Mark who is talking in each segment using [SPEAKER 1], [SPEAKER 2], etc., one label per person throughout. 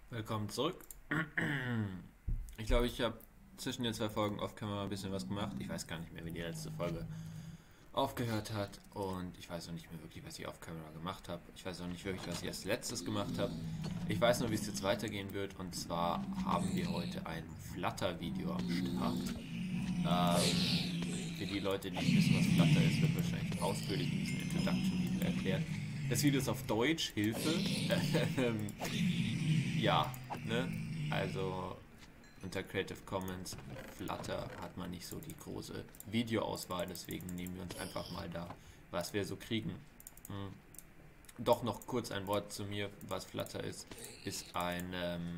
[SPEAKER 1] Willkommen zurück. Ich glaube, ich habe zwischen den zwei Folgen off-camera ein bisschen was gemacht. Ich weiß gar nicht mehr, wie die letzte Folge aufgehört hat. Und ich weiß auch nicht mehr wirklich, was ich off-camera gemacht habe. Ich weiß auch nicht wirklich, was ich als letztes gemacht habe. Ich weiß nur, wie es jetzt weitergehen wird. Und zwar haben wir heute ein Flutter-Video am Start. Für die Leute, die nicht wissen, was Flutter ist, wird wahrscheinlich ausführlich in diesem Introduction-Video erklärt. Das Video ist auf Deutsch, Hilfe. Ja, ne? Also unter Creative Commons Flutter hat man nicht so die große Videoauswahl, deswegen nehmen wir uns einfach mal da, was wir so kriegen. Hm. Doch noch kurz ein Wort zu mir, was Flutter ist ein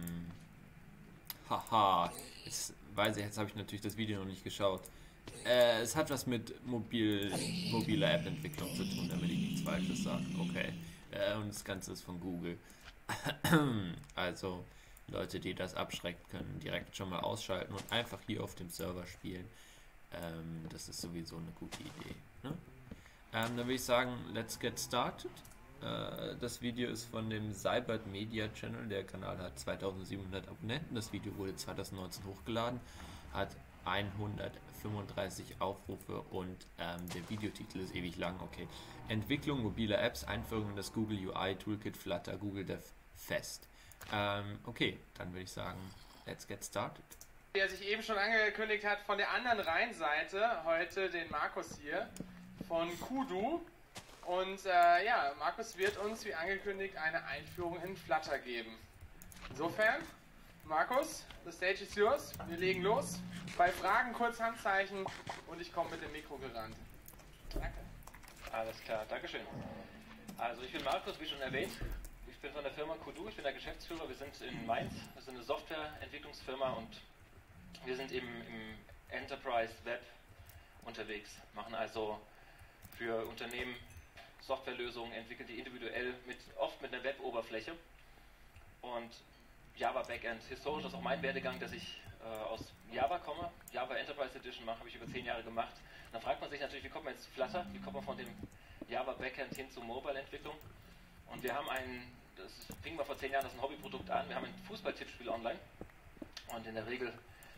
[SPEAKER 1] haha, jetzt habe ich natürlich das Video noch nicht geschaut. Es hat was mit mobiler App-Entwicklung zu tun, damit ich nichts Falsches sage. Okay. Und das Ganze ist von Google. Also Leute, die das abschreckt, können direkt schon mal ausschalten und einfach hier auf dem Server spielen. Das ist sowieso eine gute Idee. Ne? Dann würde ich sagen, let's get started. Das Video ist von dem Cybert Media Channel. Der Kanal hat 2700 Abonnenten. Das Video wurde 2019 hochgeladen, hat 135 Aufrufe und der Videotitel ist ewig lang. Okay. Entwicklung mobiler Apps, Einführung in das Google UI Toolkit Flutter, Google Dev Fest. Okay, dann würde ich sagen, let's get started.
[SPEAKER 2] Der sich eben schon angekündigt hat, von der anderen Rheinseite, heute den Markus hier von Kudu. Und ja, Markus wird uns, wie angekündigt, eine Einführung in Flutter geben. Insofern, Markus, the stage is yours. Wir legen los. Bei Fragen kurz Handzeichen und ich komme mit dem Mikro gerannt. Danke.
[SPEAKER 3] Alles klar, Dankeschön. Also ich bin Markus, wie schon erwähnt. Ich bin von der Firma Kudu, ich bin der Geschäftsführer. Wir sind in Mainz, wir sind eine Softwareentwicklungsfirma und wir sind im Enterprise Web unterwegs. Machen also für Unternehmen Softwarelösungen, entwickeln die individuell, oft mit einer Web-Oberfläche und Java Backend. Historisch ist auch mein Werdegang, dass ich aus Java komme, Java Enterprise Edition mache, habe ich über 10 Jahre gemacht. Dann fragt man sich natürlich, wie kommt man jetzt zu Flutter, wie kommt man von dem Java Backend hin zur Mobile-Entwicklung. Und wir haben das fing mal vor 10 Jahren als ein Hobbyprodukt an, wir haben ein Fußball-Tippspiel online und in der Regel,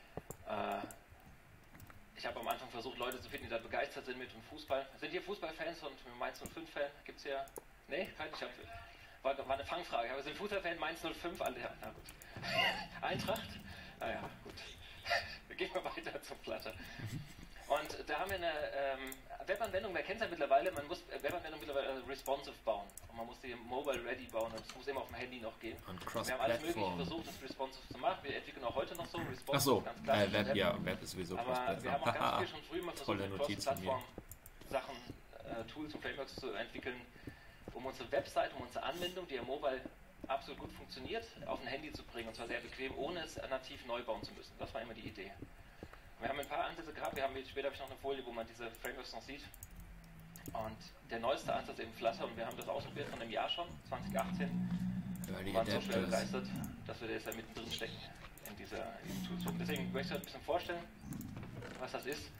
[SPEAKER 3] ich habe am Anfang versucht, Leute zu finden, die da begeistert sind mit dem Fußball. Sind hier Fußballfans und Mainz 05-Fan? Gibt es hier? Nee, kein? War eine Fangfrage. Aber sind Fußballfan Mainz 05? Alle, ja, na gut. Eintracht? Naja, gut. Wir gehen mal weiter zum Flutter. Und da haben wir eine Webanwendung, wer kennt es ja mittlerweile, man muss Webanwendung mittlerweile responsive bauen. Und man muss die mobile ready bauen und es muss immer auf dem Handy noch gehen. Wir haben alles Mögliche versucht, das responsive zu machen. Wir entwickeln auch heute noch so responsive.
[SPEAKER 1] Achso, Web, ja, Web ist sowieso
[SPEAKER 3] aber wir haben auch ganz viel schon früh mal versucht, mit Cross-Plattform Sachen, Tools und Frameworks zu entwickeln, um unsere Website, um unsere Anwendung, die ja mobile absolut gut funktioniert, auf ein Handy zu bringen. Und zwar sehr bequem, ohne es nativ neu bauen zu müssen. Das war immer die Idee. Wir haben ein paar Ansätze gehabt, später habe ich noch eine Folie, wo man diese Frameworks noch sieht. Und der neueste Ansatz eben Flutter, und wir haben das ausprobiert von einem Jahr schon, 2018. Wir waren so schwer begeistert, dass wir da jetzt da mittendrin stecken in diesem Tool. Deswegen möchte ich euch ein bisschen vorstellen, was das ist.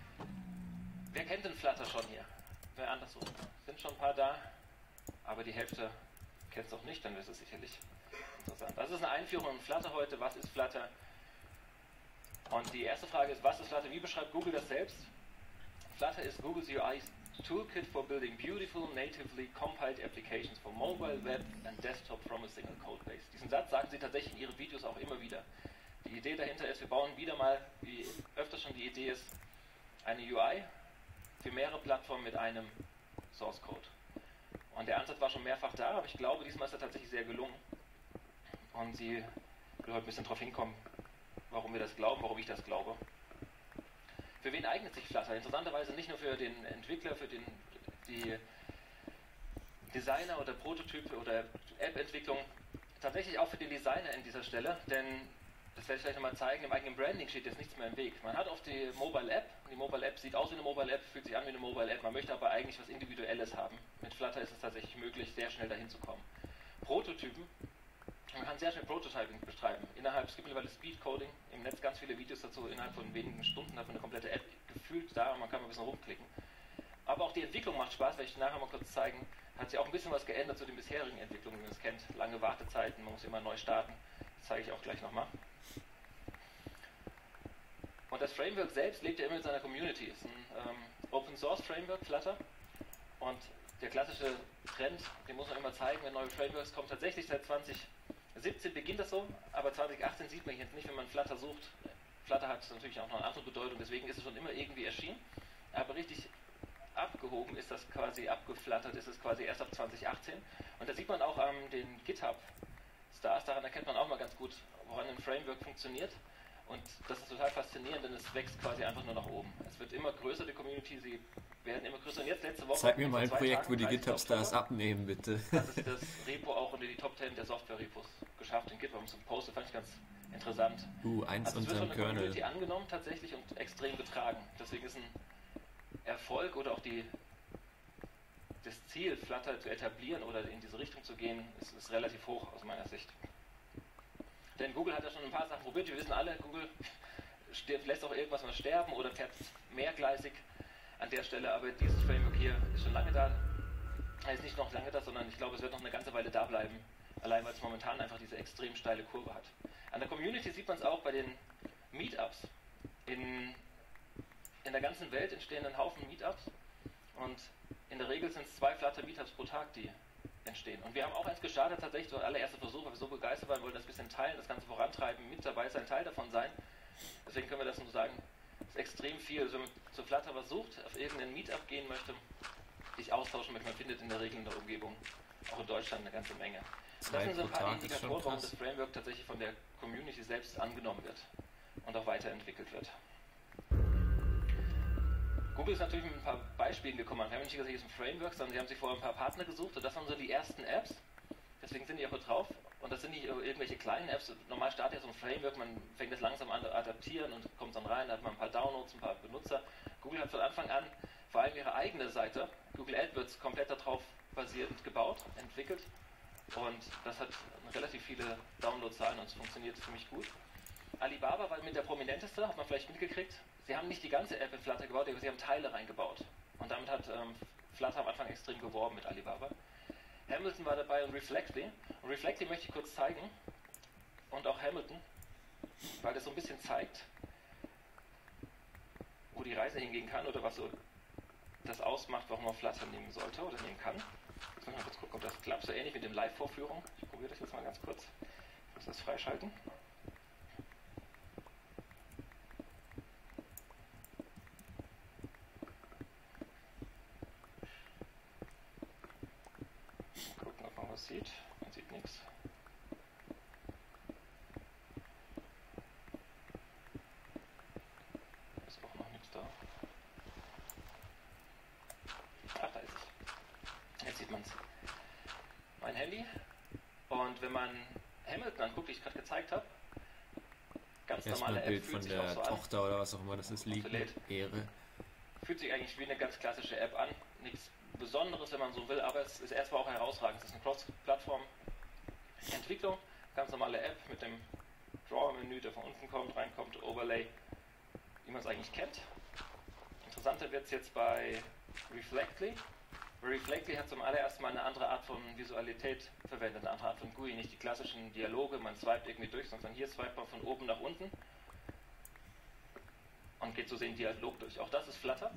[SPEAKER 3] Wer kennt denn Flutter schon hier? Wer andersrum? Sind schon ein paar da, aber die Hälfte kennt es auch nicht, dann ist es sicherlich interessant. Das ist eine Einführung in Flutter heute. Was ist Flutter? Und die erste Frage ist, was ist Flutter? Wie beschreibt Google das selbst? Flutter ist Google's UI Toolkit for building beautiful, natively compiled applications for mobile, web and desktop from a single code base. Diesen Satz sagen sie tatsächlich in ihren Videos auch immer wieder. Die Idee dahinter ist, wir bauen wieder mal, wie öfter schon die Idee ist, eine UI für mehrere Plattformen mit einem Source Code. Und der Ansatz war schon mehrfach da, aber ich glaube, diesmal ist er tatsächlich sehr gelungen. Und sie will heute ein bisschen darauf hinkommen, warum wir das glauben, warum ich das glaube. Für wen eignet sich Flutter? Interessanterweise nicht nur für den Entwickler, für die Designer oder Prototype oder App-Entwicklung, tatsächlich auch für den Designer an dieser Stelle, denn das werde ich gleich nochmal zeigen, im eigenen Branding steht jetzt nichts mehr im Weg. Man hat oft die Mobile App, und die Mobile App sieht aus wie eine Mobile App, fühlt sich an wie eine Mobile App, man möchte aber eigentlich was Individuelles haben. Mit Flutter ist es tatsächlich möglich, sehr schnell dahin zu kommen. Prototypen, man kann sehr schnell Prototyping betreiben. Es gibt mittlerweile Speedcoding, im Netz ganz viele Videos dazu, innerhalb von wenigen Stunden hat man eine komplette App gefühlt da und man kann mal ein bisschen rumklicken. Aber auch die Entwicklung macht Spaß, werde ich nachher mal kurz zeigen. Hat sich auch ein bisschen was geändert zu den bisherigen Entwicklungen, wie man es kennt. Lange Wartezeiten, man muss immer neu starten. Das zeige ich auch gleich nochmal. Und das Framework selbst lebt ja immer in seiner Community. Es ist ein Open Source Framework, Flutter. Und der klassische Trend, den muss man immer zeigen, wenn neue Frameworks kommen. Tatsächlich seit 2017 beginnt das so, aber 2018 sieht man jetzt nicht, wenn man Flutter sucht. Flutter hat natürlich auch noch eine andere Bedeutung, deswegen ist es schon immer irgendwie erschienen. Aber richtig abgehoben ist das quasi, abgeflattert ist es quasi erst ab 2018. Und da sieht man auch den GitHub Stars, daran erkennt man auch mal ganz gut, woran ein Framework funktioniert. Und das ist total faszinierend, denn es wächst quasi einfach nur nach oben. Es wird immer größer, die Community, sie werden immer größer. Und jetzt letzte Woche...
[SPEAKER 1] Zeig mir mal ein Projekt, wo die GitHub Stars abnehmen, bitte.
[SPEAKER 3] Das ist das Repo auch unter die Top 10 der Software-Repos geschafft in GitHub zum Post. Fand ich ganz interessant.
[SPEAKER 1] Eins
[SPEAKER 3] also es
[SPEAKER 1] unter
[SPEAKER 3] wird von
[SPEAKER 1] dem
[SPEAKER 3] der
[SPEAKER 1] Kernel.
[SPEAKER 3] Community angenommen tatsächlich und extrem getragen. Deswegen ist ein Erfolg oder auch das Ziel, Flutter zu etablieren oder in diese Richtung zu gehen, ist relativ hoch aus meiner Sicht. Denn Google hat ja schon ein paar Sachen probiert. Wir wissen alle, Google lässt auch irgendwas mal sterben oder fährt mehrgleisig an der Stelle. Aber dieses Framework hier ist schon lange da. Er ist nicht noch lange da, sondern ich glaube, es wird noch eine ganze Weile da bleiben. Allein weil es momentan einfach diese extrem steile Kurve hat. An der Community sieht man es auch bei den Meetups. In der ganzen Welt entstehen ein Haufen Meetups. Und in der Regel sind es 2 Flutter-Meetups pro Tag, die entstehen. Und wir haben auch eins gestartet, tatsächlich der allererste Versuch, weil wir so begeistert waren, wollten das ein bisschen teilen, das Ganze vorantreiben, mit dabei sein, Teil davon sein. Deswegen können wir das nur sagen, es ist extrem viel. Also wenn man zu Flutter was sucht, auf irgendeinen Meetup gehen möchte, sich austauschen möchte, man findet in der Regel in der Umgebung, auch in Deutschland, eine ganze Menge. Und das sind so ein paar Indikatoren, warum das Framework tatsächlich von der Community selbst angenommen wird und auch weiterentwickelt wird. Google ist natürlich mit ein paar Beispielen gekommen. Wir haben nicht gesagt, hier ist ein Framework, sondern sie haben sich vorher ein paar Partner gesucht und das waren so die ersten Apps. Deswegen sind die auch drauf. Und das sind nicht irgendwelche kleinen Apps. Normal startet ja so ein Framework, man fängt das langsam an zu adaptieren und kommt dann rein, da hat man ein paar Downloads, ein paar Benutzer. Google hat von Anfang an vor allem ihre eigene Seite, Google AdWords, komplett darauf basierend gebaut, entwickelt. Und das hat relativ viele Downloadzahlen und es funktioniert ziemlich gut. Alibaba war mit der prominenteste, hat man vielleicht mitgekriegt. Sie haben nicht die ganze App in Flutter gebaut, aber sie haben Teile reingebaut. Und damit hat Flutter am Anfang extrem geworben mit Alibaba. Hamilton war dabei und Reflectly. Und Reflectly möchte ich kurz zeigen. Und auch Hamilton, weil das so ein bisschen zeigt, wo die Reise hingehen kann oder was so das ausmacht, warum man Flutter nehmen sollte oder nehmen kann. Jetzt müssen wir mal kurz gucken, ob das klappt. So ähnlich mit dem Live-Vorführung. Ich probiere das jetzt mal ganz kurz. Ich muss das freischalten. Gucken, ob man was sieht. Man sieht nichts. Ist auch noch nichts da. Ach, da ist es. Jetzt sieht man es. Mein Handy. Und wenn man Hamilton anguckt, die ich gerade gezeigt habe, ganz normale App, fühlt sich auch so an.
[SPEAKER 1] Tochter oder was auch immer das ist, liegt. Ehre.
[SPEAKER 3] Fühlt sich eigentlich wie eine ganz klassische App an. Nichts Besonderes, wenn man so will, aber es ist erstmal auch herausragend. Es ist eine Cross-Plattform-Entwicklung. Ganz normale App mit dem Drawer-Menü, der von unten kommt, reinkommt, Overlay, wie man es eigentlich kennt. Interessanter wird es jetzt bei Reflectly. Reflectly hat zum allerersten Mal eine andere Art von Visualität verwendet, eine andere Art von GUI, nicht die klassischen Dialoge, man swipet irgendwie durch, sondern hier swipet man von oben nach unten und geht so den Dialog durch. Auch das ist Flutter.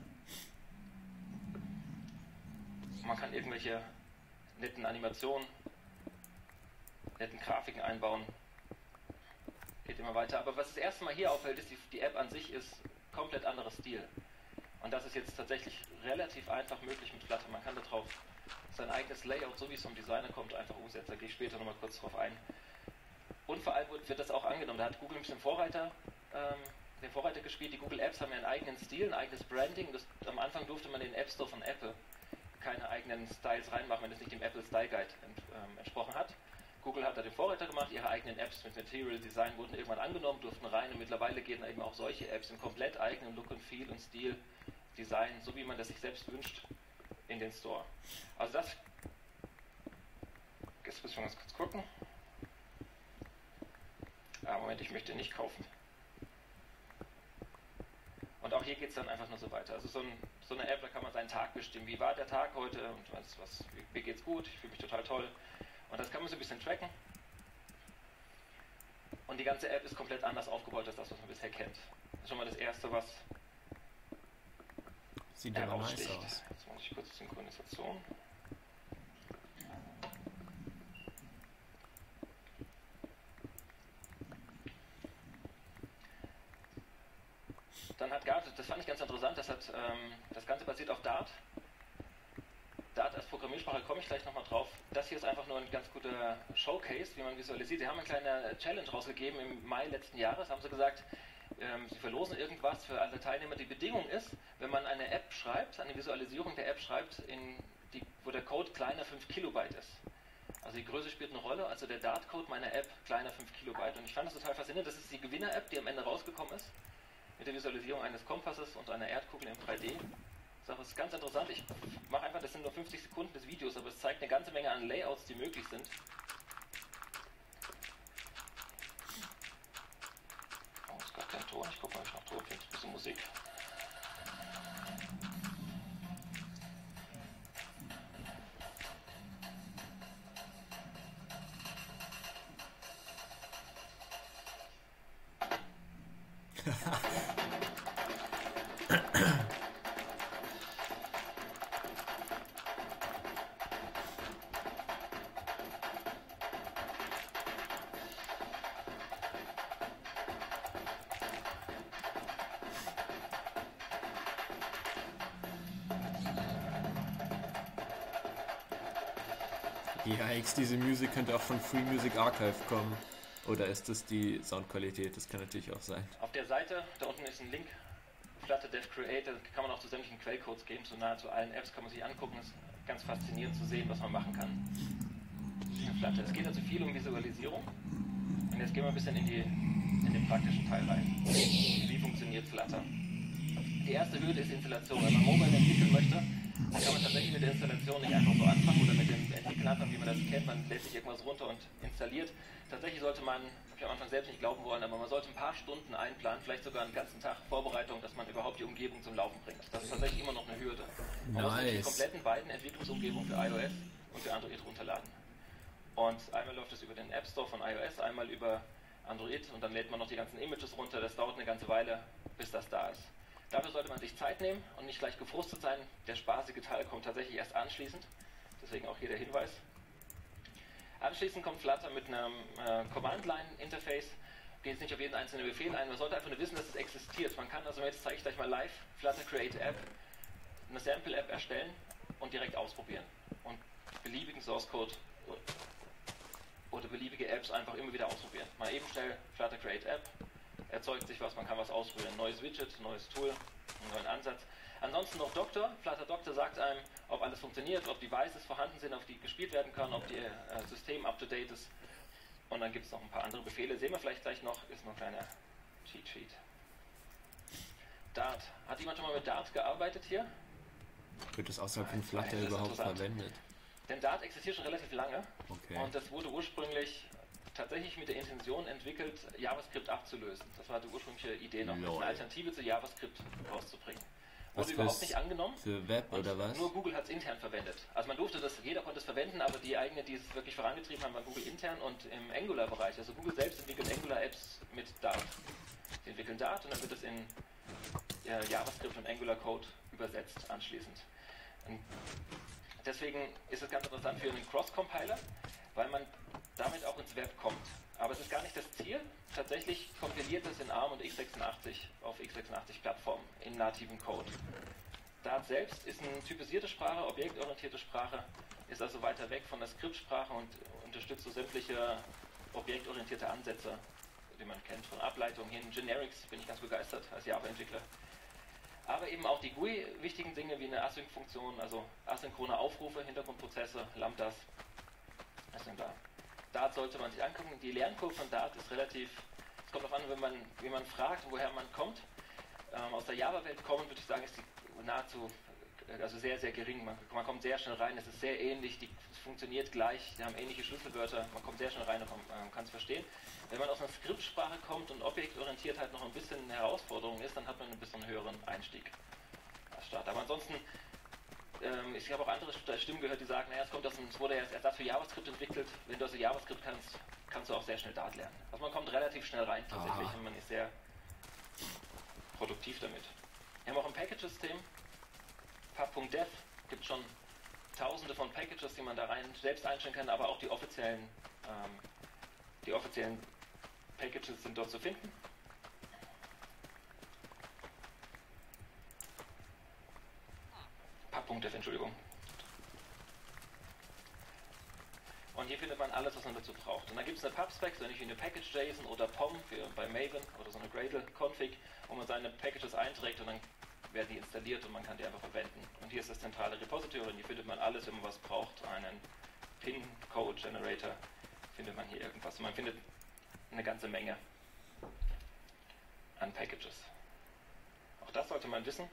[SPEAKER 3] Man kann irgendwelche netten Animationen, netten Grafiken einbauen. Geht immer weiter. Aber was das erste Mal hier auffällt, ist, die App an sich ist komplett anderer Stil. Und das ist jetzt tatsächlich relativ einfach möglich mit Flutter. Man kann darauf sein eigenes Layout, so wie es vom Designer kommt, einfach umsetzen. Da gehe ich später nochmal kurz drauf ein. Und vor allem wird das auch angenommen. Da hat Google ein bisschen den Vorreiter gespielt. Die Google Apps haben ja einen eigenen Stil, ein eigenes Branding. Am Anfang durfte man in den App Store von Apple keine eigenen Styles reinmachen, wenn es nicht dem Apple Style Guide entsprochen hat. Google hat da den Vorreiter gemacht, ihre eigenen Apps mit Material Design wurden irgendwann angenommen, durften rein und mittlerweile gehen eben auch solche Apps im komplett eigenen Look und Feel und Stil, Design, so wie man das sich selbst wünscht, in den Store. Also das, jetzt muss ich mal ganz kurz gucken. Moment, ich möchte nicht kaufen. Und auch hier geht es dann einfach nur so weiter. Also so eine App, da kann man seinen Tag bestimmen. Wie war der Tag heute und mir geht's gut, ich fühle mich total toll. Und das kann man so ein bisschen tracken. Und die ganze App ist komplett anders aufgebaut als das, was man bisher kennt. Das ist schon mal das Erste, was
[SPEAKER 1] sieht aber nice aus.
[SPEAKER 3] Jetzt muss ich kurz Synchronisation. Dann hat Dart, das fand ich ganz interessant, das Ganze basiert auf Dart. Dart als Programmiersprache komme ich gleich nochmal drauf. Das hier ist einfach nur ein ganz guter Showcase, wie man visualisiert. Sie haben eine kleine Challenge rausgegeben im Mai letzten Jahres, haben sie gesagt, sie verlosen irgendwas für alle Teilnehmer. Die Bedingung ist, wenn man eine App schreibt, eine Visualisierung der App schreibt, wo der Code kleiner 5 Kilobyte ist. Also die Größe spielt eine Rolle, also der Dart-Code meiner App kleiner 5 Kilobyte. Und ich fand das total faszinierend, das ist die Gewinner-App, die am Ende rausgekommen ist, mit der Visualisierung eines Kompasses und einer Erdkugel im 3D. Das ist ganz interessant. Ich mache einfach, das sind nur 50 Sekunden des Videos, aber es zeigt eine ganze Menge an Layouts, die möglich sind. Oh, ist gar kein Ton. Ich gucke mal, ob ich noch Ton finde. Ein bisschen Musik.
[SPEAKER 1] Yikes, diese Musik könnte auch von Free Music Archive kommen. Oder ist das die Soundqualität? Das kann natürlich auch sein.
[SPEAKER 3] Auf der Seite, da unten ist ein Link, Flutter Dev Create, da kann man auch zu sämtlichen Quellcodes geben, so nahezu allen Apps kann man sich angucken. Es ist ganz faszinierend zu sehen, was man machen kann. Flutter. Es geht also viel um Visualisierung. Und jetzt gehen wir ein bisschen in den praktischen Teil rein. Wie funktioniert Flutter? Die erste Hürde ist Installation. Wenn man Mobile entwickeln möchte, dann kann man tatsächlich mit der Installation nicht einfach so anfangen oder mit dem Entwickeln anfangen, wie man das kennt. Man lädt sich irgendwas runter und installiert. Tatsächlich sollte man, habe ich am Anfang selbst nicht glauben wollen, aber man sollte ein paar Stunden einplanen, vielleicht sogar einen ganzen Tag Vorbereitung, dass man überhaupt die Umgebung zum Laufen bringt. Das ist tatsächlich immer noch eine Hürde. Man muss die kompletten beiden Entwicklungsumgebungen für iOS und für Android runterladen. Und einmal läuft es über den App Store von iOS, einmal über Android und dann lädt man noch die ganzen Images runter. Das dauert eine ganze Weile, bis das da ist. Dafür sollte man sich Zeit nehmen und nicht gleich gefrustet sein. Der spaßige Teil kommt tatsächlich erst anschließend. Deswegen auch hier der Hinweis. Anschließend kommt Flutter mit einem Command-Line-Interface. Geht jetzt nicht auf jeden einzelnen Befehl ein. Man sollte einfach nur wissen, dass es existiert. Man kann also, jetzt zeige ich gleich mal live, Flutter Create App, eine Sample-App erstellen und direkt ausprobieren. Und beliebigen Source-Code oder beliebige Apps einfach immer wieder ausprobieren. Mal eben schnell Flutter Create App. Erzeugt sich was, man kann was ausprobieren. Neues Widget, neues Tool, einen neuen Ansatz. Ansonsten noch Doktor. Flutter Doktor sagt einem, ob alles funktioniert, ob Devices vorhanden sind, auf die gespielt werden kann, ob die System up-to-date ist. Und dann gibt es noch ein paar andere Befehle. Sehen wir vielleicht gleich noch, ist noch ein kleiner Cheat Sheet. Dart. Hat jemand schon mal mit Dart gearbeitet hier?
[SPEAKER 1] Wird das außerhalb von Flutter überhaupt verwendet?
[SPEAKER 3] Denn Dart existiert schon relativ lange.
[SPEAKER 1] Okay.
[SPEAKER 3] Und das wurde ursprünglich tatsächlich mit der Intention entwickelt, JavaScript abzulösen. Das war die ursprüngliche Idee noch, eine Alternative zu JavaScript rauszubringen. Wurde überhaupt nicht angenommen.
[SPEAKER 1] Für Web oder was?
[SPEAKER 3] Nur Google hat es intern verwendet. Also man durfte das, jeder konnte es verwenden, aber die eigene, die es wirklich vorangetrieben haben, war Google intern und im Angular-Bereich. Also Google selbst entwickelt Angular-Apps mit Dart. Sie entwickeln Dart und dann wird es in JavaScript und Angular-Code übersetzt anschließend. Und deswegen ist es ganz interessant für einen Cross-Compiler, weil man damit auch ins Web kommt. Aber es ist gar nicht das Ziel. Tatsächlich kompiliert es in ARM und x86 auf x86-Plattformen in nativen Code. Dart selbst ist eine typisierte Sprache, objektorientierte Sprache, ist also weiter weg von der Skriptsprache und unterstützt so sämtliche objektorientierte Ansätze, die man kennt, von Ableitung hin. Generics bin ich ganz begeistert als Java-Entwickler. Aber eben auch die GUI-wichtigen Dinge wie eine Async-Funktion, also asynchrone Aufrufe, Hintergrundprozesse, Lambdas, das sind da. Dart sollte man sich angucken. Die Lernkurve von Dart ist relativ, es kommt darauf an, wie man fragt, woher man kommt. Aus der Java-Welt kommen, würde ich sagen, ist die nahezu, also sehr, sehr gering. Man kommt sehr schnell rein, es ist sehr ähnlich, es funktioniert gleich, die haben ähnliche Schlüsselwörter, man kommt sehr schnell rein und kann es verstehen. Wenn man aus einer Skriptsprache kommt und Objektorientiertheit noch ein bisschen eine Herausforderung ist, dann hat man ein bisschen höheren Einstieg als Start. Aber ansonsten, ich habe auch andere Stimmen gehört, die sagen, naja, es wurde ja als Ersatz für JavaScript entwickelt. Wenn du also JavaScript kannst, kannst du auch sehr schnell Dart lernen. Also man kommt relativ schnell rein tatsächlich und man ist sehr produktiv damit. Wir haben auch ein Package-System, pub.dev, gibt schon tausende von Packages, die man da rein selbst einstellen kann, aber auch die offiziellen Packages sind dort zu finden. pub.dev, Entschuldigung. Und hier findet man alles, was man dazu braucht. Und dann gibt es eine Pub-Spec, so ähnlich wie eine Package.json oder POM bei Maven oder so eine Gradle-Config, wo man seine Packages einträgt und dann werden die installiert und man kann die einfach verwenden. Und hier ist das zentrale Repository und hier findet man alles, wenn man was braucht. Einen Pin-Code-Generator findet man hier irgendwas. Und man findet eine ganze Menge an Packages. Auch das sollte man wissen.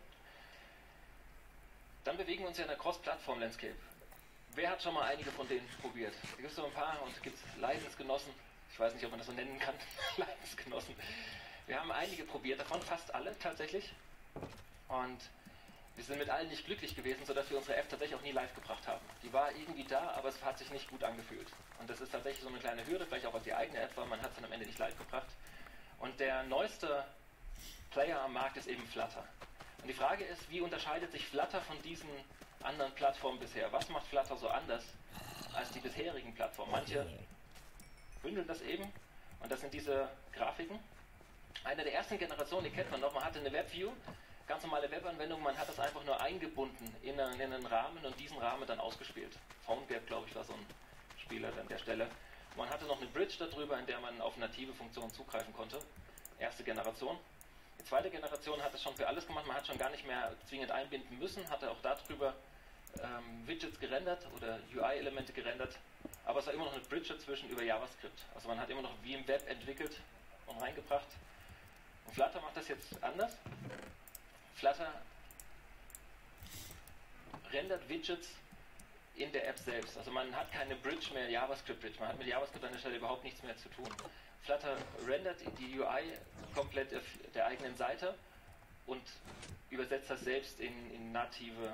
[SPEAKER 3] Dann bewegen wir uns ja in der Cross-Plattform-Landscape. Wer hat schon mal einige von denen probiert? Da gibt es so ein paar und es gibt Leidensgenossen. Ich weiß nicht, ob man das so nennen kann. Leidensgenossen. Wir haben einige probiert, davon fast alle tatsächlich. Und wir sind mit allen nicht glücklich gewesen, sodass wir unsere App tatsächlich auch nie live gebracht haben. Die war irgendwie da, aber es hat sich nicht gut angefühlt. Und das ist tatsächlich so eine kleine Hürde, vielleicht auch was die eigene App war. Man hat es dann am Ende nicht live gebracht. Und der neueste Player am Markt ist eben Flutter. Und die Frage ist, wie unterscheidet sich Flutter von diesen anderen Plattformen bisher? Was macht Flutter so anders als die bisherigen Plattformen? Manche bündeln das eben und das sind diese Grafiken. Eine der ersten Generationen, die kennt man noch, man hatte eine WebView, ganz normale Webanwendung, man hat das einfach nur eingebunden in einen Rahmen und diesen Rahmen dann ausgespielt. PhoneGap, glaube ich, war so ein Spieler an der Stelle. Man hatte noch eine Bridge darüber, in der man auf native Funktionen zugreifen konnte. Erste Generation. Die zweite Generation hat es schon für alles gemacht, man hat schon gar nicht mehr zwingend einbinden müssen, hatte auch darüber Widgets gerendert oder UI-Elemente gerendert, aber es war immer noch eine Bridge dazwischen über JavaScript. Also man hat immer noch wie im Web entwickelt und reingebracht. Und Flutter macht das jetzt anders. Flutter rendert Widgets in der App selbst. Also man hat keine Bridge mehr, JavaScript-Bridge. Man hat mit JavaScript an der Stelle überhaupt nichts mehr zu tun. Flutter rendert die UI komplett auf der eigenen Seite und übersetzt das selbst in nativen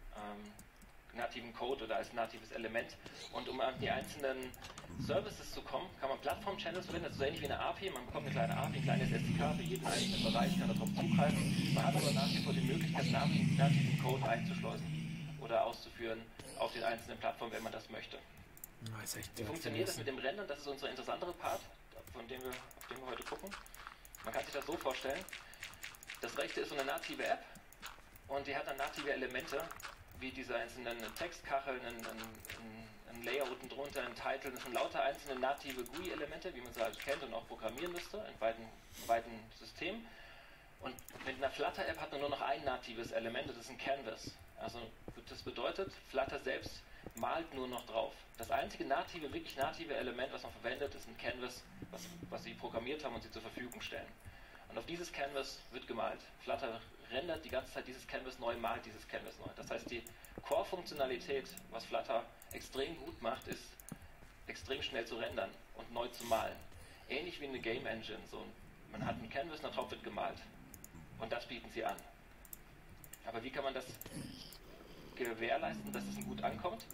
[SPEAKER 3] Code oder als natives Element. Und um an die einzelnen Services zu kommen, kann man Plattform-Channels verwenden. Das ist so ähnlich wie eine API. Man bekommt eine kleine API, ein kleines SDK für jeden einzelnen Bereich, kann darauf zugreifen. Man hat aber nach wie vor die Möglichkeit, nativen Code einzuschleusen oder auszuführen auf den einzelnen Plattformen, wenn man das möchte. Wie funktioniert das mit dem Rendern? Das ist unser interessantere Part, auf den wir heute gucken. Man kann sich das so vorstellen. Das rechte ist so eine native App und die hat dann native Elemente, wie diese einzelnen Textkacheln, ein Layer unten drunter, ein Title, das sind lauter einzelne native GUI-Elemente, wie man sie halt kennt und auch programmieren müsste, in weiten Systemen. Und mit einer Flutter-App hat man nur noch ein natives Element, das ist ein Canvas. Also das bedeutet, Flutter selbst malt nur noch drauf. Das einzige wirklich native Element, was man verwendet, ist ein Canvas, was sie programmiert haben und sie zur Verfügung stellen. Und auf dieses Canvas wird gemalt. Flutter rendert die ganze Zeit dieses Canvas neu, malt dieses Canvas neu. Das heißt, die Core-Funktionalität, was Flutter extrem gut macht, ist extrem schnell zu rendern und neu zu malen. Ähnlich wie eine Game Engine. So, man hat ein Canvas, darauf wird gemalt. Und das bieten sie an. Aber wie kann man das gewährleisten, dass es gut ankommt?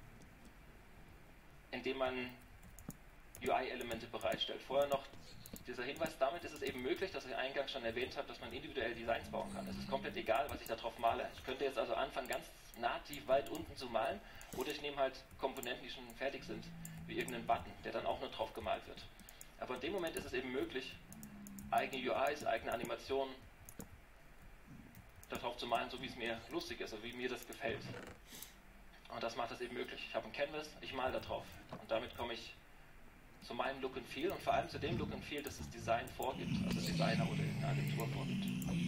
[SPEAKER 3] Indem man UI-Elemente bereitstellt. Vorher noch dieser Hinweis, damit ist es eben möglich, dass ich eingangs schon erwähnt habe, dass man individuell Designs bauen kann. Es ist komplett egal, was ich da drauf male. Ich könnte jetzt also anfangen, ganz nativ weit unten zu malen, oder ich nehme halt Komponenten, die schon fertig sind, wie irgendeinen Button, der dann auch nur drauf gemalt wird. Aber in dem Moment ist es eben möglich, eigene UIs, eigene Animationen darauf zu malen, so wie es mir lustig ist, oder wie mir das gefällt. Und das macht das eben möglich. Ich habe ein Canvas, ich male da drauf. Und damit komme ich zu meinem Look and Feel und vor allem zu dem Look and Feel, das das Design vorgibt, also Designer oder eine Agentur vorgibt.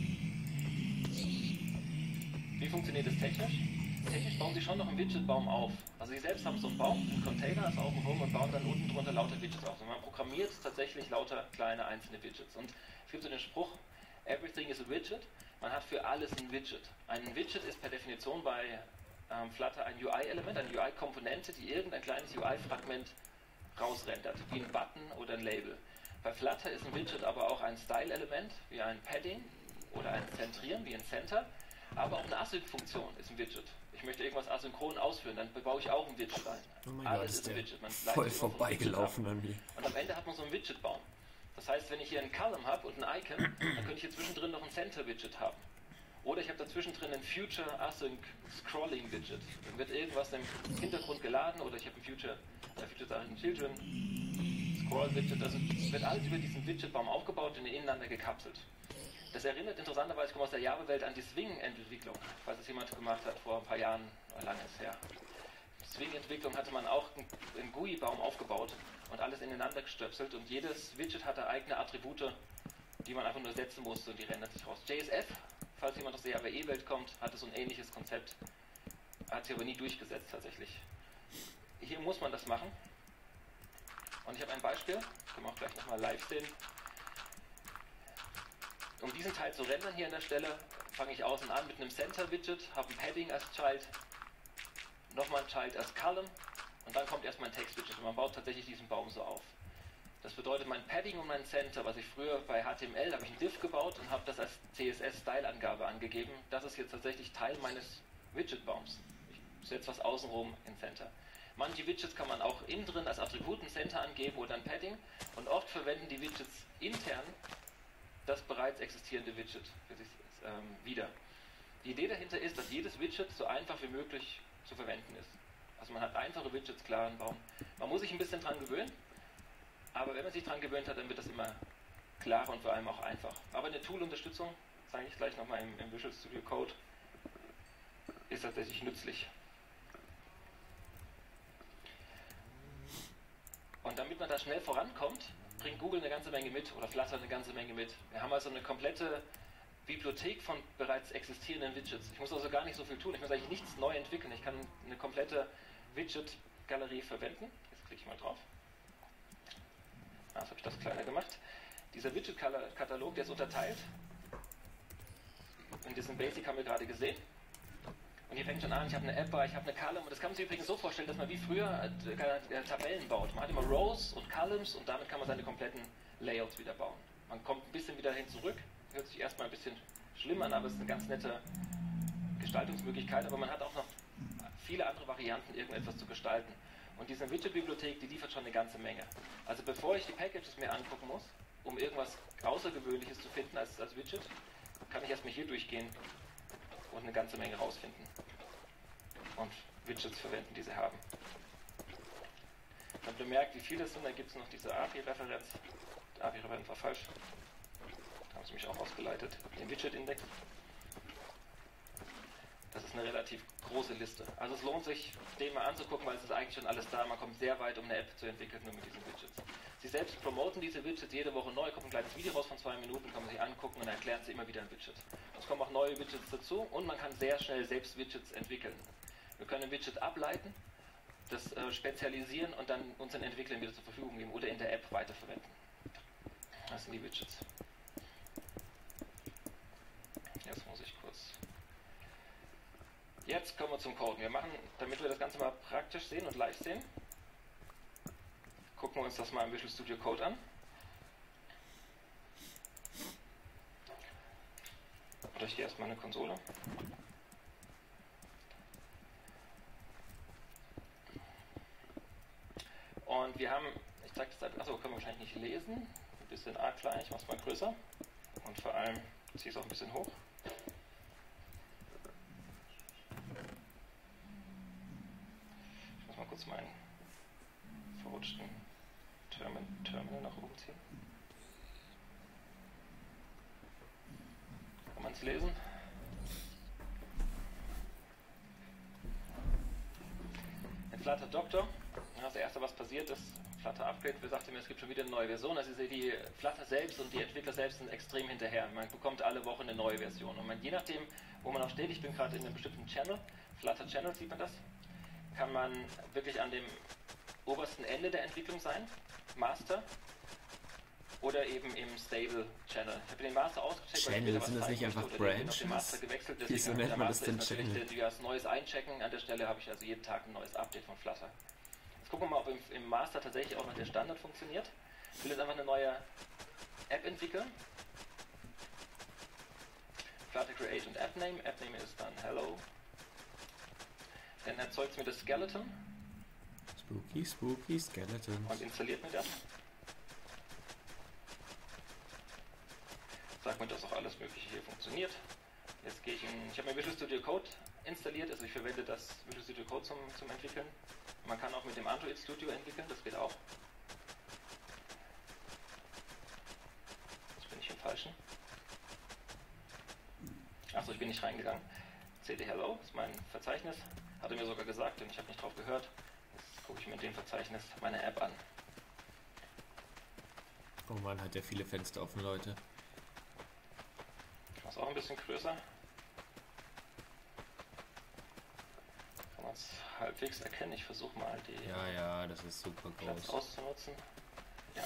[SPEAKER 3] Wie funktioniert das technisch? Technisch bauen sie schon noch einen Widgetbaum auf. Also sie selbst haben so einen Baum, einen Container, also außen rum, und bauen dann unten drunter lauter Widgets auf. Und man programmiert tatsächlich lauter kleine einzelne Widgets. Und es gibt so den Spruch, everything is a widget. Man hat für alles ein Widget. Ein Widget ist per Definition bei Flutter ein UI-Element, eine UI-Komponente, die irgendein kleines UI-Fragment rausrendert, wie ein Button oder ein Label. Bei Flutter ist ein Widget aber auch ein Style-Element, wie ein Padding oder ein Zentrieren, wie ein Center, aber auch eine Async-Funktion ist ein Widget. Ich möchte irgendwas asynchron ausführen, dann baue ich auch ein Widget ein.
[SPEAKER 1] Oh mein
[SPEAKER 3] Alles
[SPEAKER 1] Gott,
[SPEAKER 3] ist ein Widget. Man
[SPEAKER 1] voll vorbeigelaufen an mir.
[SPEAKER 3] Und am Ende hat man so ein Widgetbaum. Das heißt, wenn ich hier einen Column habe und ein Icon, dann könnte ich hier zwischendrin noch ein Center-Widget haben. Oder ich habe dazwischen drin ein Future Async Scrolling Widget. Dann wird irgendwas im Hintergrund geladen oder ich habe ein Future Children Scroll Widget. Also wird alles über diesen Widgetbaum aufgebaut und ineinander gekapselt. Das erinnert interessanterweise, ich komme aus der Java-Welt, an die Swing-Entwicklung, falls das jemand gemacht hat vor ein paar Jahren, lange ist her. Swing-Entwicklung hatte man auch einen GUI-Baum aufgebaut und alles ineinander gestöpselt und jedes Widget hatte eigene Attribute, die man einfach nur setzen musste und die rendern sich raus. JSF, falls jemand aus der Java E-Welt kommt, hatte so ein ähnliches Konzept, hat sich aber nie durchgesetzt tatsächlich. Hier muss man das machen und ich habe ein Beispiel, können wir auch gleich nochmal live sehen. Um diesen Teil zu rendern hier an der Stelle, fange ich außen an mit einem Center-Widget, habe ein Padding als Child, nochmal ein Child als Column und dann kommt erstmal ein Text-Widget und man baut tatsächlich diesen Baum so auf. Das bedeutet, mein Padding und mein Center, was ich früher bei HTML, habe ich ein Div gebaut und habe das als CSS-Style-Angabe angegeben. Das ist jetzt tatsächlich Teil meines Widget-Baums. Ich setze was außenrum in Center. Manche Widgets kann man auch innen drin als Attribut ein Center angeben oder ein Padding und oft verwenden die Widgets intern das bereits existierende Widget für sich wieder. Die Idee dahinter ist, dass jedes Widget so einfach wie möglich zu verwenden ist. Also man hat einfache Widgets, klaren Baum. Man muss sich ein bisschen dran gewöhnen, aber wenn man sich dran gewöhnt hat, dann wird das immer klarer und vor allem auch einfach. Aber eine Tool-Unterstützung, zeige ich gleich nochmal im Visual Studio Code, ist tatsächlich nützlich. Und damit man da schnell vorankommt, bringt Google eine ganze Menge mit oder Flutter eine ganze Menge mit. Wir haben also eine komplette Bibliothek von bereits existierenden Widgets. Ich muss also gar nicht so viel tun. Ich muss eigentlich nichts neu entwickeln. Ich kann eine komplette Widget-Galerie verwenden. Jetzt klicke ich mal drauf. Jetzt habe ich das kleiner gemacht. Dieser Widget-Katalog, der ist unterteilt. In diesem Basic haben wir gerade gesehen. Und hier fängt schon an, ich habe eine App, ich habe eine Column. Und das kann man sich übrigens so vorstellen, dass man wie früher Tabellen baut. Man hat immer Rows und Columns und damit kann man seine kompletten Layouts wieder bauen. Man kommt ein bisschen wieder hin zurück. Hört sich erstmal ein bisschen schlimm an, aber es ist eine ganz nette Gestaltungsmöglichkeit. Aber man hat auch noch viele andere Varianten, irgendetwas zu gestalten. Und diese Widget-Bibliothek, die liefert schon eine ganze Menge. Also bevor ich die Packages mir angucken muss, um irgendwas Außergewöhnliches zu finden als Widget, kann ich erstmal hier durchgehen und eine ganze Menge rausfinden und Widgets verwenden, die sie haben. Dann bemerkt, wie viele es sind, dann gibt es noch diese API-Referenz. Die API-Referenz war falsch. Da haben sie mich auch ausgeleitet. Den Widget-Index. Das ist eine relativ große Liste. Also es lohnt sich, den mal anzugucken, weil es ist eigentlich schon alles da. Man kommt sehr weit, um eine App zu entwickeln, nur mit diesen Widgets. Sie selbst promoten diese Widgets jede Woche neu, kommt ein kleines Video raus von 2 Minuten, kann man sich angucken und dann erklären sie immer wieder ein Widget. Es kommen auch neue Widgets dazu und man kann sehr schnell selbst Widgets entwickeln. Wir können ein Widget ableiten, das spezialisieren und dann unseren Entwicklern wieder zur Verfügung geben oder in der App weiterverwenden. Das sind die Widgets. Jetzt muss ich kurz... Jetzt kommen wir zum Code. Wir machen, damit wir das Ganze mal praktisch sehen und live sehen, gucken wir uns das mal im Visual Studio Code an. Oder ich gehe erstmal in eine Konsole. Und wir haben, ich zeige das, achso, können wir wahrscheinlich nicht lesen. Ein bisschen arg klein, ich mache es mal größer. Und vor allem ziehe ich es auch ein bisschen hoch. Ich muss mal kurz meinen verrutschten Terminal nach oben ziehen. Kann man es lesen? In Flutter Doctor, das erste, was passiert ist, Flutter Upgrade, wir sagten mir, es gibt schon wieder eine neue Version. Also die Flutter selbst und die Entwickler selbst sind extrem hinterher. Man bekommt alle Wochen eine neue Version. Und je nachdem, wo man auch steht, ich bin gerade in einem bestimmten Channel, Flutter Channel sieht man das, kann man wirklich an dem obersten Ende der Entwicklung sein, Master, oder eben im Stable Channel. Ich habe den Master ausgecheckt,
[SPEAKER 1] Channel, sind das nicht einfach Branches?
[SPEAKER 3] Wieso nennt man das denn Channel? Das neues Einchecken, an der Stelle habe ich also jeden Tag ein neues Update von Flutter. Jetzt gucken wir mal, ob im Master tatsächlich auch noch der Standard funktioniert. Ich will jetzt einfach eine neue App entwickeln. Flutter Create und App Name. App Name ist dann Hello. Dann erzeugt es mir das Skeleton.
[SPEAKER 1] Spooky, spooky Skeleton.
[SPEAKER 3] Und installiert mir das. Sagt mir, dass auch alles Mögliche hier funktioniert. Jetzt gehe ich ich habe mir Visual Studio Code installiert, also ich verwende das Visual Studio Code zum Entwickeln. Man kann auch mit dem Android Studio entwickeln, das geht auch. Jetzt bin ich im Falschen. Achso, ich bin nicht reingegangen. CD Hello ist mein Verzeichnis. Hatte mir sogar gesagt und ich habe nicht drauf gehört. Jetzt gucke ich mir in dem Verzeichnis meine App an.
[SPEAKER 1] Oh man, hat ja viele Fenster offen, Leute.
[SPEAKER 3] Das ist auch ein bisschen größer. Kann man es halbwegs erkennen. Ich versuche mal die
[SPEAKER 1] Ja, das ist super
[SPEAKER 3] Platz
[SPEAKER 1] groß.
[SPEAKER 3] auszunutzen. Ja.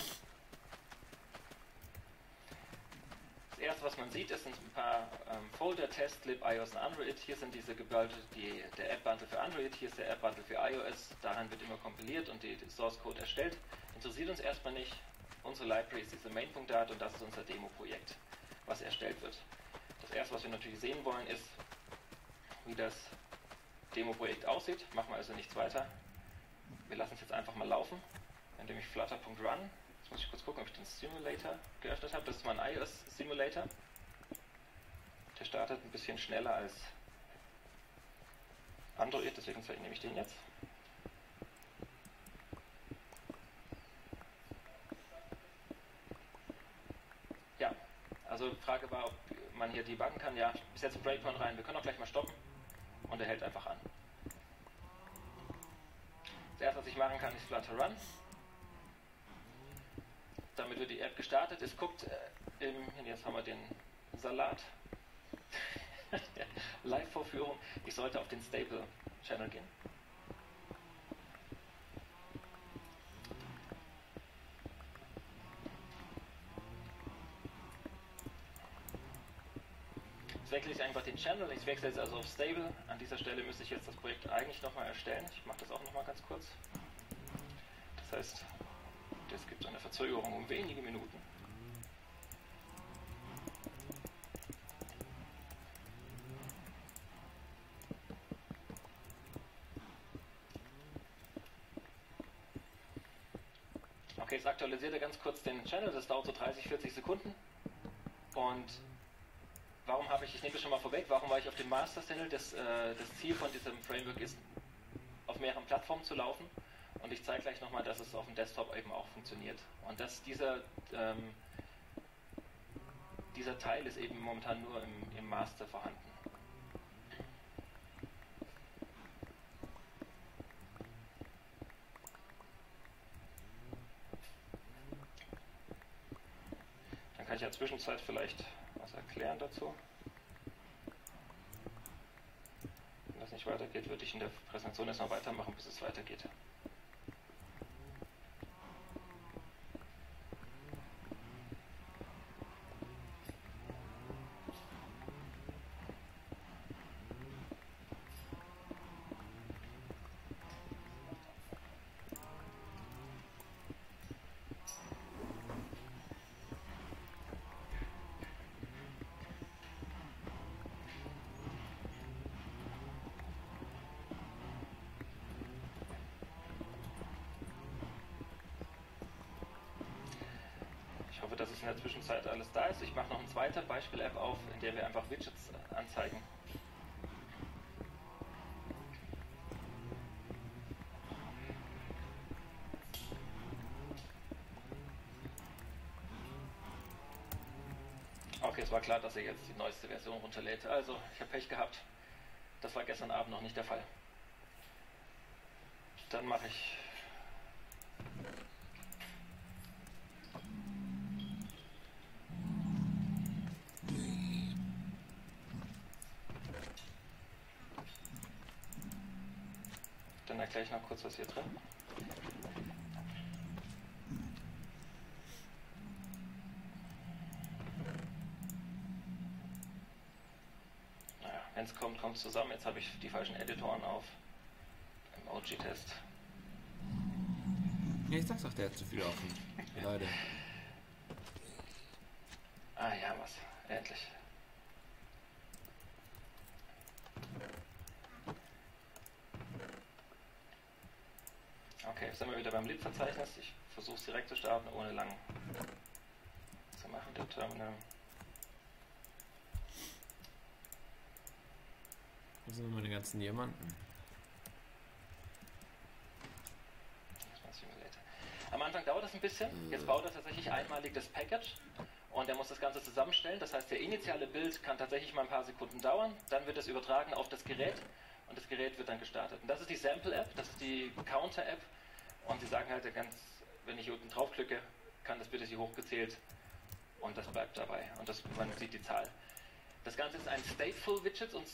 [SPEAKER 3] Das erste, was man sieht, sind ein paar Folder, Test, Lib, iOS und Android. Hier sind diese Gebundle, der App-Bundle für Android, hier ist der App-Bundle für iOS. Daran wird immer kompiliert und die Source-Code erstellt. Interessiert uns erstmal nicht. Unsere Library ist diese Main.dat und das ist unser Demo-Projekt, was erstellt wird. Das erste, was wir natürlich sehen wollen, ist, wie das Demo-Projekt aussieht. Machen wir also nichts weiter. Wir lassen es jetzt einfach mal laufen, indem ich flutter.run. Jetzt muss ich kurz gucken, ob ich den Simulator geöffnet habe. Das ist mein iOS-Simulator. Der startet ein bisschen schneller als Android, deswegen nehme ich den jetzt. Ja, also die Frage war, ob man hier debuggen kann. Ja, ich setze einen Breakpoint rein. Wir können auch gleich mal stoppen und er hält einfach an. Das erste, was ich machen kann, ist Flutter Run. Damit wird die App gestartet. Es guckt jetzt haben wir den Salat. Live-Vorführung. Ich sollte auf den Stable Channel gehen. Jetzt wechsle ich einfach den Channel. Ich wechsle jetzt also auf Stable. An dieser Stelle müsste ich jetzt das Projekt eigentlich nochmal erstellen. Ich mache das auch nochmal ganz kurz. Das heißt, es gibt eine Verzögerung um wenige Minuten. Okay, jetzt aktualisiert er ganz kurz den Channel. Das dauert so 30, 40 Sekunden. Und warum ich nehme das schon mal vorweg, warum war ich auf dem Master Channel? Das Ziel von diesem Framework ist, auf mehreren Plattformen zu laufen. Und ich zeige gleich nochmal, dass es auf dem Desktop eben auch funktioniert. Und dass dieser Teil ist eben momentan nur im Master vorhanden. Dann kann ich in der Zwischenzeit vielleicht was erklären dazu. Wenn das nicht weitergeht, würde ich in der Präsentation erstmal weitermachen, bis es weitergeht. Ich hoffe, dass es in der Zwischenzeit alles da ist. Ich mache noch eine zweite Beispiel-App auf, in der wir einfach Widgets anzeigen. Okay, es war klar, dass er jetzt die neueste Version runterlädt. Also, ich habe Pech gehabt. Das war gestern Abend noch nicht der Fall. Dann mache ich... Dann erkläre ich noch kurz, was hier drin. Naja, wenn es kommt, kommt es zusammen. Jetzt habe ich die falschen Editoren auf. Emoji-Test.
[SPEAKER 1] Ja, ich sag's doch, der hat zu viel offen. Leute.
[SPEAKER 3] Ah ja, was. Endlich. Jetzt sind wir wieder beim Lib-Verzeichnis. Ich versuche es direkt zu starten, ohne lang zu machen. Der Terminal.
[SPEAKER 1] Wo sind meine ganzen Diamanten?
[SPEAKER 3] Am Anfang dauert das ein bisschen. Jetzt baut er tatsächlich einmalig das Package und er muss das Ganze zusammenstellen. Das heißt, der initiale Bild kann tatsächlich mal ein paar Sekunden dauern. Dann wird es übertragen auf das Gerät und das Gerät wird dann gestartet. Und das ist die Sample-App, das ist die Counter-App. Und sie sagen halt ganz, wenn ich hier unten draufklicke, kann das bitte hier hochgezählt und das bleibt dabei. Und man sieht die Zahl. Das Ganze ist ein Stateful-Widget und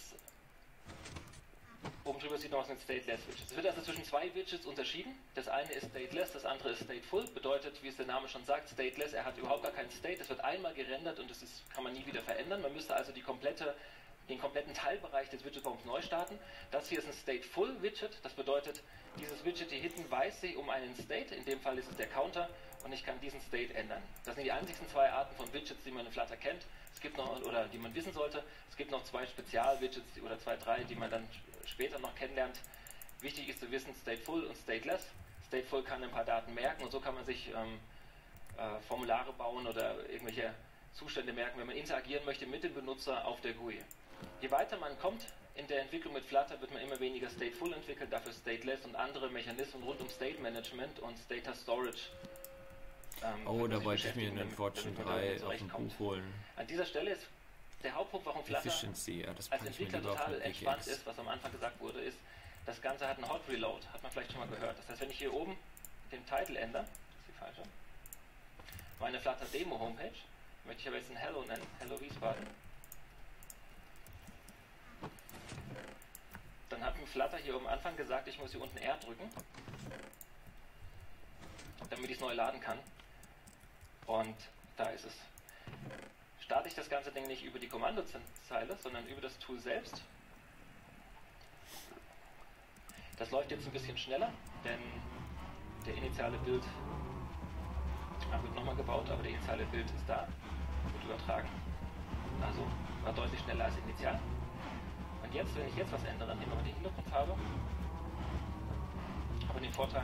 [SPEAKER 3] oben drüber sieht man was mit Stateless-Widgets. Es wird also zwischen zwei Widgets unterschieden. Das eine ist Stateless, das andere ist Stateful. Bedeutet, wie es der Name schon sagt, Stateless, er hat überhaupt gar keinen State. Es wird einmal gerendert und das kann man nie wieder verändern. Man müsste also den kompletten Teilbereich des Widgetbaums neu starten. Das hier ist ein Stateful-Widget. Das bedeutet, dieses Widget hier hinten weiß sie um einen State. In dem Fall ist es der Counter und ich kann diesen State ändern. Das sind die einzigsten zwei Arten von Widgets, die man in Flutter kennt. Es gibt noch, oder die man wissen sollte. Es gibt noch zwei Spezial-Widgets oder zwei, drei, die man dann später noch kennenlernt. Wichtig ist zu wissen, Stateful und Stateless. Stateful kann ein paar Daten merken und so kann man sich Formulare bauen oder irgendwelche Zustände merken, wenn man interagieren möchte mit dem Benutzer auf der GUI. Je weiter man kommt in der Entwicklung mit Flutter, wird man immer weniger Stateful entwickeln, dafür Stateless und andere Mechanismen rund um State Management und Data Storage.
[SPEAKER 1] Da wollte ich mir einen Fortune 3 auf dem Buch holen.
[SPEAKER 3] An dieser Stelle ist der Hauptpunkt, warum Flutter als Entwickler total entspannt ist, was am Anfang gesagt wurde, ist, das Ganze hat einen Hot Reload, hat man vielleicht schon mal gehört. Das heißt, wenn ich hier oben den Titel ändere, das ist die falsche, meine Flutter Demo Homepage, möchte ich aber jetzt ein Hello nennen, Hello Wiesbaden, dann hat mir Flutter hier oben am Anfang gesagt, ich muss hier unten R drücken, damit ich es neu laden kann. Und da ist es. Starte ich das ganze Ding nicht über die Kommandozeile, sondern über das Tool selbst. Das läuft jetzt ein bisschen schneller, denn der initiale Bild wird nochmal gebaut, aber der initiale Bild ist da, wird übertragen. Also war deutlich schneller als initial. Und jetzt, wenn ich jetzt was ändere, nehmen wir mal die Hintergrundfarbe, habe den Vorteil,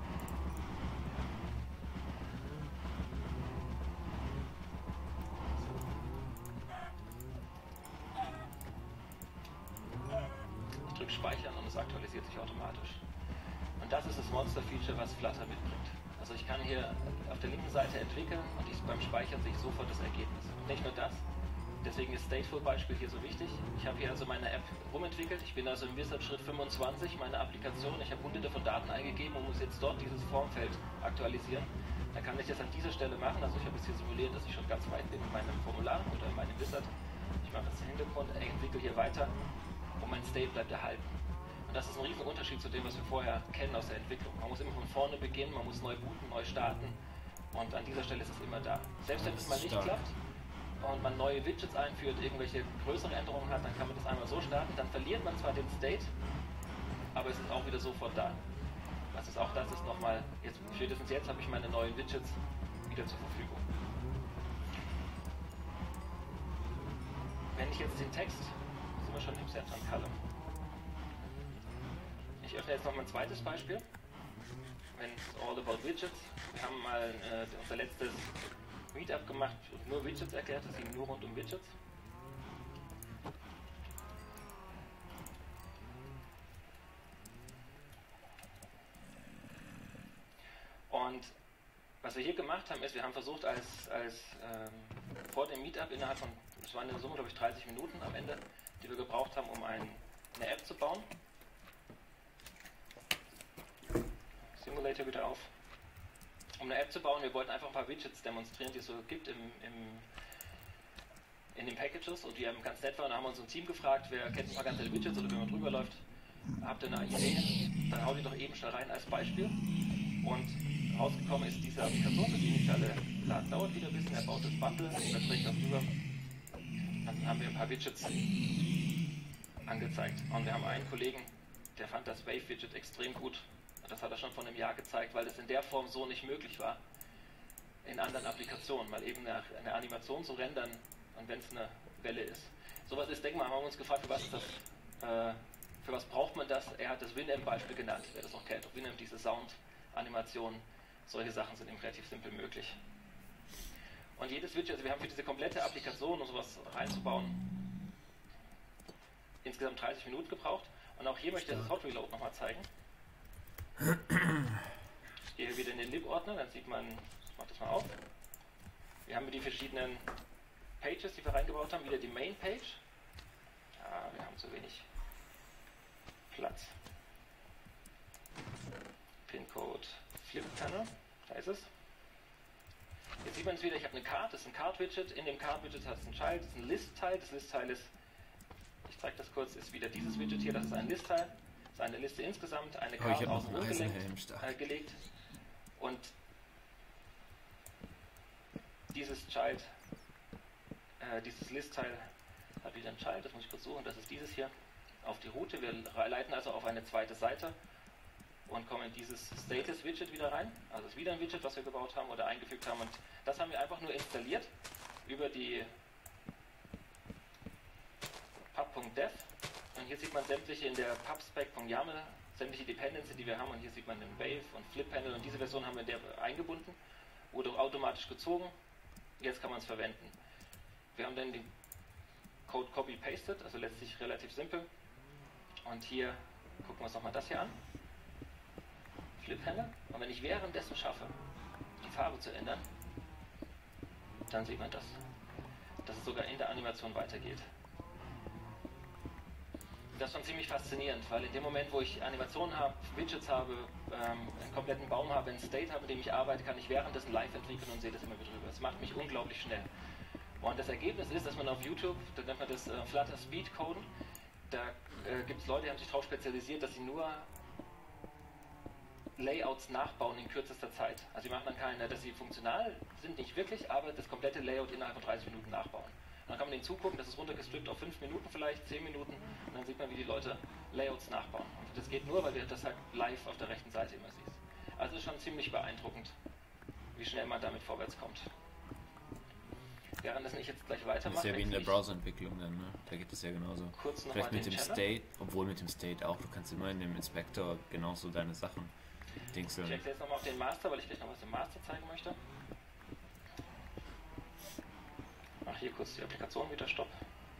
[SPEAKER 3] speichern und es aktualisiert sich automatisch. Und das ist das Monster-Feature, was Flutter mitbringt. Also ich kann hier auf der linken Seite entwickeln und beim Speichern sehe ich sofort das Ergebnis. Und nicht nur das, deswegen ist Stateful-Beispiel hier so wichtig. Ich habe hier also meine App rumentwickelt, ich bin also im Wizard Schritt 25, meine Applikation, ich habe hunderte von Daten eingegeben und muss jetzt dort dieses Formfeld aktualisieren. Dann kann ich das an dieser Stelle machen, also ich habe jetzt hier simuliert, dass ich schon ganz weit bin in meinem Formular oder in meinem Wizard. Ich mache jetzt den Hintergrund, entwickle hier weiter. Und mein State bleibt erhalten. Und das ist ein riesen Unterschied zu dem, was wir vorher kennen aus der Entwicklung. Man muss immer von vorne beginnen, man muss neu booten, neu starten und an dieser Stelle ist es immer da. Selbst wenn es mal nicht klappt und man neue Widgets einführt, irgendwelche größere Änderungen hat, dann kann man das einmal so starten, dann verliert man zwar den State, aber es ist auch wieder sofort da. Das ist auch das ist nochmal, spätestens jetzt habe ich meine neuen Widgets wieder zur Verfügung. Wenn ich jetzt den Text wir schon im Central Column. Ich öffne jetzt noch mal ein zweites Beispiel. Wenn All About Widgets. Wir haben mal unser letztes Meetup gemacht und nur Widgets erklärt. Das ging nur rund um Widgets. Und was wir hier gemacht haben, ist, wir haben versucht, vor dem Meetup innerhalb von, das waren in der Summe, glaube ich, 30 Minuten am Ende, die wir gebraucht haben, um eine App zu bauen. Simulator wieder auf. Um eine App zu bauen, wir wollten einfach ein paar Widgets demonstrieren, die es so gibt in den Packages und die haben ganz nett waren. Da haben wir uns ein Team gefragt, wer kennt ein paar ganz nette Widgets oder wenn man drüber läuft, habt ihr eine Idee, dann haut die doch eben schnell rein als Beispiel. Und rausgekommen ist diese Applikation, das initiale Laden dauert wieder ein bisschen, er baut das Bundle, überträgt das rüber. Dann haben wir ein paar Widgets angezeigt. Und wir haben einen Kollegen, der fand das Wave-Widget extrem gut. Das hat er schon vor einem Jahr gezeigt, weil das in der Form so nicht möglich war in anderen Applikationen, mal eben eine Animation zu rendern und wenn es eine Welle ist. Sowas ist, denk mal, haben wir uns gefragt, für was braucht man das? Er hat das Winamp-Beispiel genannt, wer das noch kennt. Winamp, diese Sound Animationen, solche Sachen sind eben relativ simpel möglich. Und jedes Widget, also wir haben für diese komplette Applikation, um sowas reinzubauen, insgesamt 30 Minuten gebraucht. Und auch hier möchte ich das Hot Reload nochmal zeigen. Ich gehe wieder in den Lib-Ordner, dann sieht man, ich mache das mal auf. Wir haben die verschiedenen Pages, die wir reingebaut haben, wieder die Main Page. Ja, wir haben zu wenig Platz. Pincode Flip Panel, da ist es. Jetzt sieht man es wieder, ich habe eine Card, das ist ein Card-Widget. In dem Card-Widget hat es ein Child, das ist ein List-Teil. Das List-Teil ist, ich zeige das kurz, ist wieder dieses Widget hier, das ist ein List-Teil. Das ist eine Liste insgesamt, eine Card außen gelegt. Und dieses Child, dieses List-Teil hat wieder ein Child, das muss ich kurz suchen, das ist dieses hier, auf die Route. Wir leiten also auf eine zweite Seite und kommen in dieses Status-Widget wieder rein. Also es ist wieder ein Widget, was wir gebaut haben oder eingefügt haben. Und das haben wir einfach nur installiert über die pub.dev. Und hier sieht man sämtliche in der pubspec.yaml, sämtliche Dependencies, die wir haben. Und hier sieht man den Wave und Flip Panel. Und diese Version haben wir in der eingebunden, wurde automatisch gezogen. Jetzt kann man es verwenden. Wir haben dann den Code copy-pasted, also letztlich relativ simpel. Und hier gucken wir uns nochmal das hier an. Flip Panel. Und wenn ich währenddessen schaffe, die Farbe zu ändern, dann sieht man das, dass es sogar in der Animation weitergeht. Das ist schon ziemlich faszinierend, weil in dem Moment, wo ich Animationen habe, Widgets habe, einen kompletten Baum habe, einen State habe, in dem ich arbeite, kann ich währenddessen live entwickeln und sehe das immer wieder drüber. Das macht mich unglaublich schnell. Und das Ergebnis ist, dass man auf YouTube, da nennt man das Flutter Speed Coden, da gibt es Leute, die haben sich darauf spezialisiert, dass sie nur Layouts nachbauen in kürzester Zeit. Also sie machen dann keine, dass sie funktional sind, nicht wirklich, aber das komplette Layout innerhalb von 30 Minuten nachbauen. Und dann kann man denen zugucken, das ist runtergestrippt auf 5 Minuten vielleicht, 10 Minuten und dann sieht man, wie die Leute Layouts nachbauen. Und das geht nur, weil du das halt live auf der rechten Seite immer siehst. Also ist schon ziemlich beeindruckend, wie schnell man damit vorwärts kommt. Während das nicht jetzt gleich weitermache.
[SPEAKER 1] Das ist ja wie in der Browserentwicklung dann, ne? Da geht es ja genauso.
[SPEAKER 3] Kurz noch
[SPEAKER 1] vielleicht
[SPEAKER 3] mal
[SPEAKER 1] mit dem State, obwohl mit dem State auch, du kannst immer in dem Inspektor genauso deine Sachen dingseln.
[SPEAKER 3] Ich wechsle jetzt nochmal auf den Master, weil ich gleich noch was im Master zeigen möchte. Ach, hier kurz die Applikation wieder, Stopp.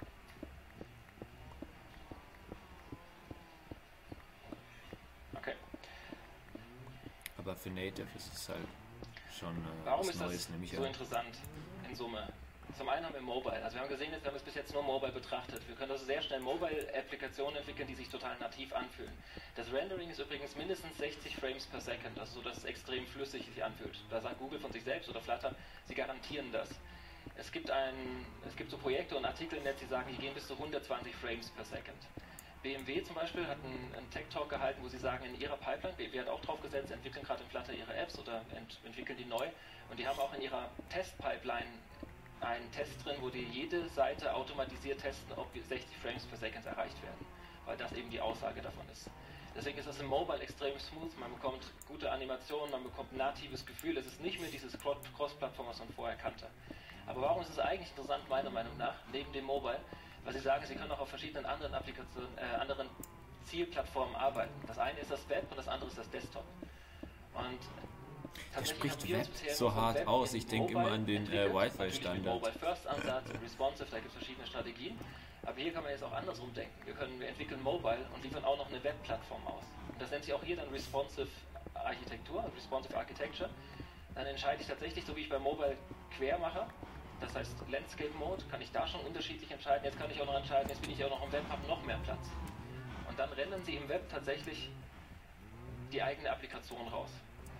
[SPEAKER 3] Okay.
[SPEAKER 1] Aber für Native ist es halt schon
[SPEAKER 3] Warum
[SPEAKER 1] was
[SPEAKER 3] ist
[SPEAKER 1] Neues,
[SPEAKER 3] das
[SPEAKER 1] nämlich
[SPEAKER 3] so interessant in Summe? Zum einen haben wir Mobile. Also wir haben gesehen, wir haben es bis jetzt nur Mobile betrachtet. Wir können also sehr schnell Mobile-Applikationen entwickeln, die sich total nativ anfühlen. Das Rendering ist übrigens mindestens 60 Frames per Second, also so, dass es extrem flüssig sich anfühlt. Da sagt Google von sich selbst oder Flutter, sie garantieren das. Es gibt so Projekte und Artikel im Netz, die sagen, die gehen bis zu 120 Frames per Second. BMW zum Beispiel hat einen Tech-Talk gehalten, wo sie sagen, in ihrer Pipeline, BMW hat auch drauf gesetzt, entwickeln gerade in Flutter ihre Apps oder entwickeln die neu. Und die haben auch in ihrer Test-Pipeline einen Test drin, wo die jede Seite automatisiert testen, ob 60 Frames per Second erreicht werden. Weil das eben die Aussage davon ist. Deswegen ist das im Mobile extrem smooth, man bekommt gute Animationen, man bekommt ein natives Gefühl, es ist nicht mehr dieses Cross-Plattform, was man vorher kannte. Aber warum ist es eigentlich interessant, meiner Meinung nach, neben dem Mobile? Weil sie sagen, sie können auch auf verschiedenen anderen Applikationen, anderen Zielplattformen arbeiten. Das eine ist das Web und das andere ist das Desktop. Und
[SPEAKER 1] er spricht Web so hart aus, ich denke immer an den Wi-Fi-Standard.
[SPEAKER 3] Mobile First Ansatz, Responsive, da gibt es verschiedene Strategien. Aber hier kann man jetzt auch andersrum denken. Wir entwickeln Mobile und liefern auch noch eine Web-Plattform aus. Und das nennt sich auch hier dann Responsive Architektur, Responsive Architecture. Dann entscheide ich tatsächlich, so wie ich bei Mobile quer mache, das heißt Landscape Mode, kann ich da schon unterschiedlich entscheiden. Jetzt kann ich auch noch entscheiden, jetzt bin ich auch noch im Web, habe noch mehr Platz. Und dann rendern sie im Web tatsächlich die eigene Applikation raus.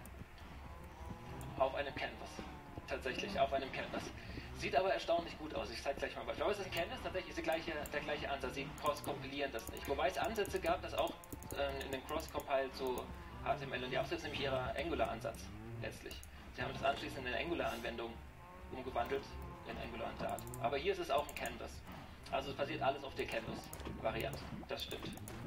[SPEAKER 3] Auf einem Canvas. Tatsächlich, auf einem Canvas. Sieht aber erstaunlich gut aus. Ich zeige gleich mal ein Beispiel. Aber es ist ein Canvas, tatsächlich ist der gleiche Ansatz. Sie cross-kompilieren das nicht. Wobei es Ansätze gab, das auch in den Cross-Compile zu HTML und JavaScript, nämlich ihrer Angular-Ansatz letztlich. Sie haben das anschließend in eine Angular-Anwendung umgewandelt in Angular und Dart. Aber hier ist es auch ein Canvas. Also es basiert alles auf der Canvas-Variante. Das stimmt.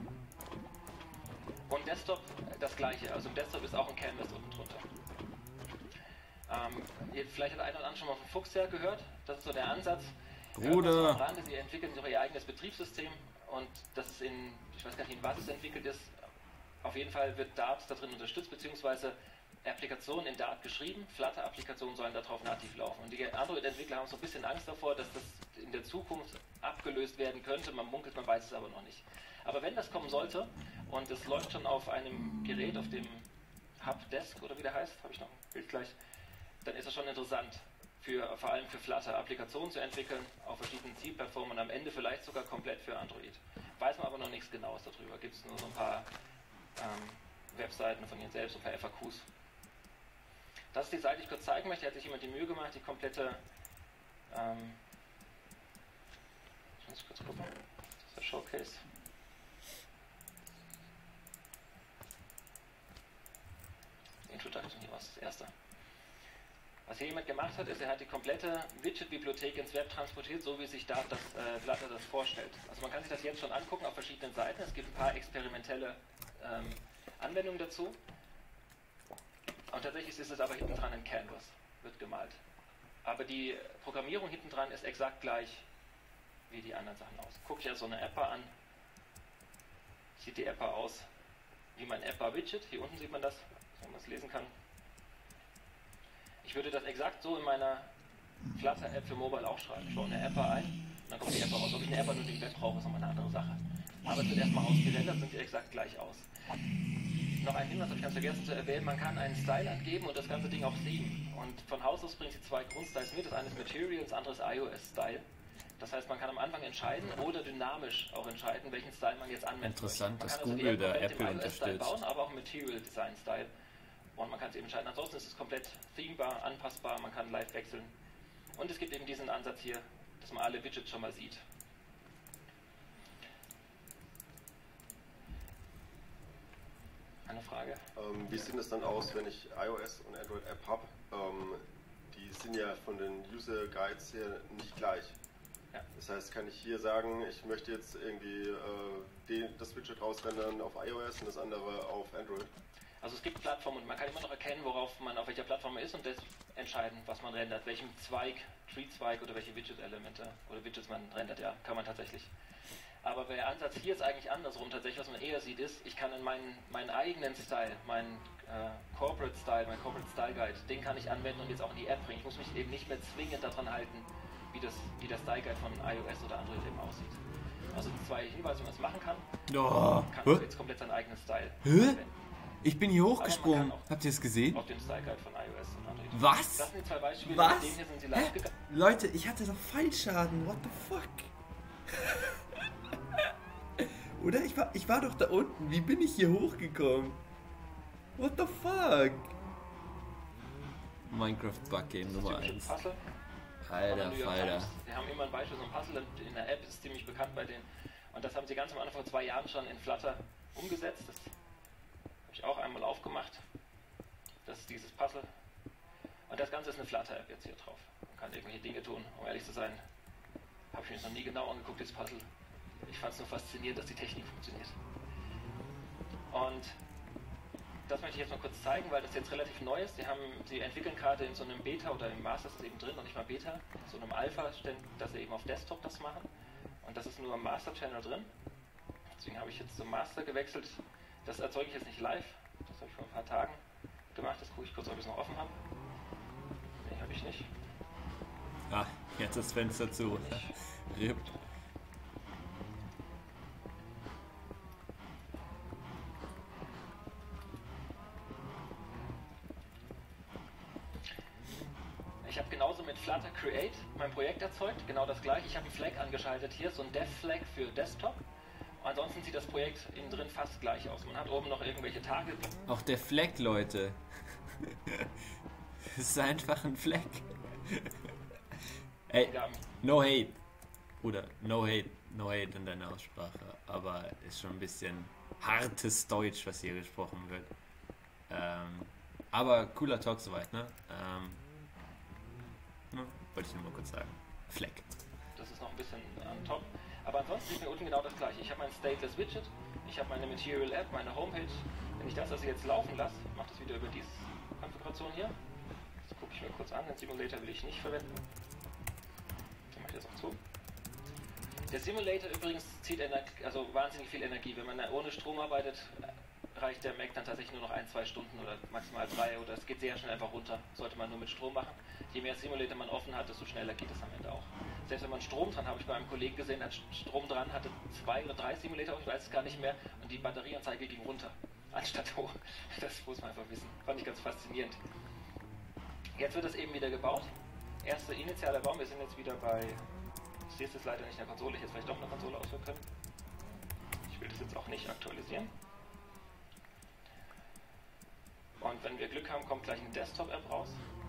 [SPEAKER 3] Und Desktop das gleiche. Also im Desktop ist auch ein Canvas unten drunter. Vielleicht hat einer oder andere schon mal von Fuchswerk gehört. Das ist so der Ansatz.
[SPEAKER 1] Bruder!
[SPEAKER 3] Sie entwickeln sich auch ihr eigenes Betriebssystem und das ist ich weiß gar nicht, in was es entwickelt ist. Auf jeden Fall wird Dart da drin unterstützt, beziehungsweise Applikationen in Dart geschrieben, Flutter-Applikationen sollen darauf nativ laufen. Und die Android-Entwickler haben so ein bisschen Angst davor, dass das in der Zukunft abgelöst werden könnte. Man munkelt, man weiß es aber noch nicht. Aber wenn das kommen sollte und es läuft schon auf einem Gerät, auf dem Hubdesk oder wie der heißt, habe ich noch ein Bild gleich, dann ist es schon interessant, vor allem für Flutter Applikationen zu entwickeln, auf verschiedenen Zielplattformen und am Ende vielleicht sogar komplett für Android. Weiß man aber noch nichts Genaues darüber. Gibt es nur so ein paar Webseiten von Ihnen selbst, ein paar FAQs. Das ist die Seite, die ich kurz zeigen möchte. Hat sich jemand die Mühe gemacht, die komplette. Ich muss kurz gucken. Das ist der Showcase. Introduction, hier war es das erste. Was hier jemand gemacht hat, ist, er hat die komplette Widget-Bibliothek ins Web transportiert, so wie sich da Flutter das vorstellt. Also man kann sich das jetzt schon angucken auf verschiedenen Seiten. Es gibt ein paar experimentelle Anwendungen dazu. Und tatsächlich ist es aber hinten dran ein Canvas, wird gemalt. Aber die Programmierung hinten dran ist exakt gleich wie die anderen Sachen aus. Guckt ja so eine Appa an. Sieht die Appa aus wie mein Appa-Widget. Hier unten sieht man das, wenn man es lesen kann. Ich würde das exakt so in meiner Flutter-App für Mobile auch schreiben. Ich baue eine Appa ein und dann kommt die Appa raus. Ob ich eine Appa nur im Web brauche, ist nochmal eine andere Sache. Aber es wird erstmal ausgerendert, sind die exakt gleich aus. Noch ein Hinweis habe ich ganz vergessen zu erwähnen, man kann einen Style angeben und das ganze Ding auch themen. Und von Haus aus bringt sie zwei Grundstyles mit, das eine ist Material, das andere ist iOS-Style. Das heißt, man kann am Anfang entscheiden oder dynamisch auch entscheiden, welchen Style man jetzt anwendet.
[SPEAKER 1] Interessant, dass Google da Apple unterstützt.
[SPEAKER 3] Bauen, aber auch Material Design Style. Und man kann es eben entscheiden. Ansonsten ist es komplett themebar, anpassbar, man kann live wechseln. Und es gibt eben diesen Ansatz hier, dass man alle Widgets schon mal sieht. Eine Frage?
[SPEAKER 4] Wie sieht es dann aus, wenn ich iOS und Android App habe? Die sind ja von den User Guides her nicht gleich.
[SPEAKER 3] Ja.
[SPEAKER 4] Das heißt, kann ich hier sagen, ich möchte jetzt irgendwie das Widget rausrendern auf iOS und das andere auf Android?
[SPEAKER 3] Also es gibt Plattformen und man kann immer noch erkennen, worauf man auf welcher Plattform man ist und das entscheiden, was man rendert, welchem Zweig, Tree-Zweig oder welche Widget-Elemente oder Widgets man rendert, ja, kann man tatsächlich. Aber der Ansatz hier ist eigentlich andersrum. Tatsächlich, was man eher sieht, ist, ich kann in meinen eigenen Style, meinen Corporate Style, meinen Corporate Style Guide, den kann ich anwenden und jetzt auch in die App bringen. Ich muss mich eben nicht mehr zwingend daran halten, wie der Style Guide von iOS oder Android eben aussieht. Also zwei Hinweise, wie man es machen kann. Kann man jetzt komplett seinen eigenen Style anwenden.
[SPEAKER 1] Ich bin hier hochgesprungen. Habt ihr es gesehen?
[SPEAKER 3] Auf dem Style Guide von iOS und Android.
[SPEAKER 1] Was?
[SPEAKER 3] Das sind die zwei Beispiele,
[SPEAKER 1] Was?
[SPEAKER 3] mit denen hier sind sie live gegangen.
[SPEAKER 1] Leute, ich hatte doch Fallschaden. What the fuck? Oder? Ich war doch da unten. Wie bin ich hier hochgekommen? What the fuck? Minecraft Bug Game Nummer 1.
[SPEAKER 3] Puzzle.
[SPEAKER 1] Alter Falter.
[SPEAKER 3] Wir haben immer ein Beispiel, so ein Puzzle in der App ist ziemlich bekannt bei denen. Und das haben sie ganz am Anfang vor 2 Jahren schon in Flutter umgesetzt. Das habe ich auch einmal aufgemacht. Das ist dieses Puzzle. Und das Ganze ist eine Flutter-App jetzt hier drauf. Man kann irgendwelche Dinge tun, um ehrlich zu sein. Habe ich mir jetzt noch nie genau angeguckt, das Puzzle. Ich fand es nur faszinierend, dass die Technik funktioniert. Und das möchte ich jetzt mal kurz zeigen, weil das jetzt relativ neu ist. Sie entwickeln gerade in so einem Beta oder im Master ist es eben drin, noch nicht mal Beta, in so einem Alpha, dass sie eben auf Desktop das machen. Und das ist nur im Master Channel drin. Deswegen habe ich jetzt zum Master gewechselt. Das erzeuge ich jetzt nicht live. Das habe ich vor ein paar Tagen gemacht. Das gucke ich kurz, ob ich es noch offen habe. Nee, habe ich nicht.
[SPEAKER 1] Ah, jetzt das Fenster zu. RIP.
[SPEAKER 3] Ich habe genauso mit Flutter Create mein Projekt erzeugt, genau das gleiche. Ich habe einen Flag angeschaltet hier, so ein Dev-Flag für Desktop. Ansonsten sieht das Projekt innen drin fast gleich aus. Man hat oben noch irgendwelche Tage.
[SPEAKER 1] Auch der Flag, Leute. Es ist einfach ein Flag. Ey, no hate. Oder no hate in deiner Aussprache. Aber ist schon ein bisschen hartes Deutsch, was hier gesprochen wird. Aber cooler Talk soweit, ne? Wollte ich nur mal kurz sagen. Flag.
[SPEAKER 3] Das ist noch ein bisschen on top. Aber ansonsten sieht mir unten genau das gleiche. Ich habe mein Stateless Widget, ich habe meine Material App, meine Homepage. Wenn ich das also jetzt laufen lasse, mache das wieder über diese Konfiguration hier. Das gucke ich mir kurz an. Den Simulator will ich nicht verwenden. Den mache ich jetzt auch zu. Der Simulator übrigens zieht wahnsinnig viel Energie. Wenn man ohne Strom arbeitet, reicht der Mac dann tatsächlich nur noch 1-2 Stunden oder maximal 3 oder es geht sehr schnell einfach runter. Sollte man nur mit Strom machen. Je mehr Simulator man offen hat, desto schneller geht es am Ende auch. Selbst wenn man Strom dran, habe ich bei einem Kollegen gesehen, hat Strom dran, hatte 2 oder 3 Simulator, ich weiß es gar nicht mehr, und die Batterieanzeige ging runter, anstatt hoch. Das muss man einfach wissen. Fand ich ganz faszinierend. Jetzt wird das eben wieder gebaut. Erster initialer Baum, wir sind jetzt wieder bei, ich sehe es jetzt leider nicht in der Konsole, ich hätte vielleicht doch eine Konsole ausführen können. Ich will das jetzt auch nicht aktualisieren. Und wenn wir Glück haben, kommt gleich eine Desktop-App raus.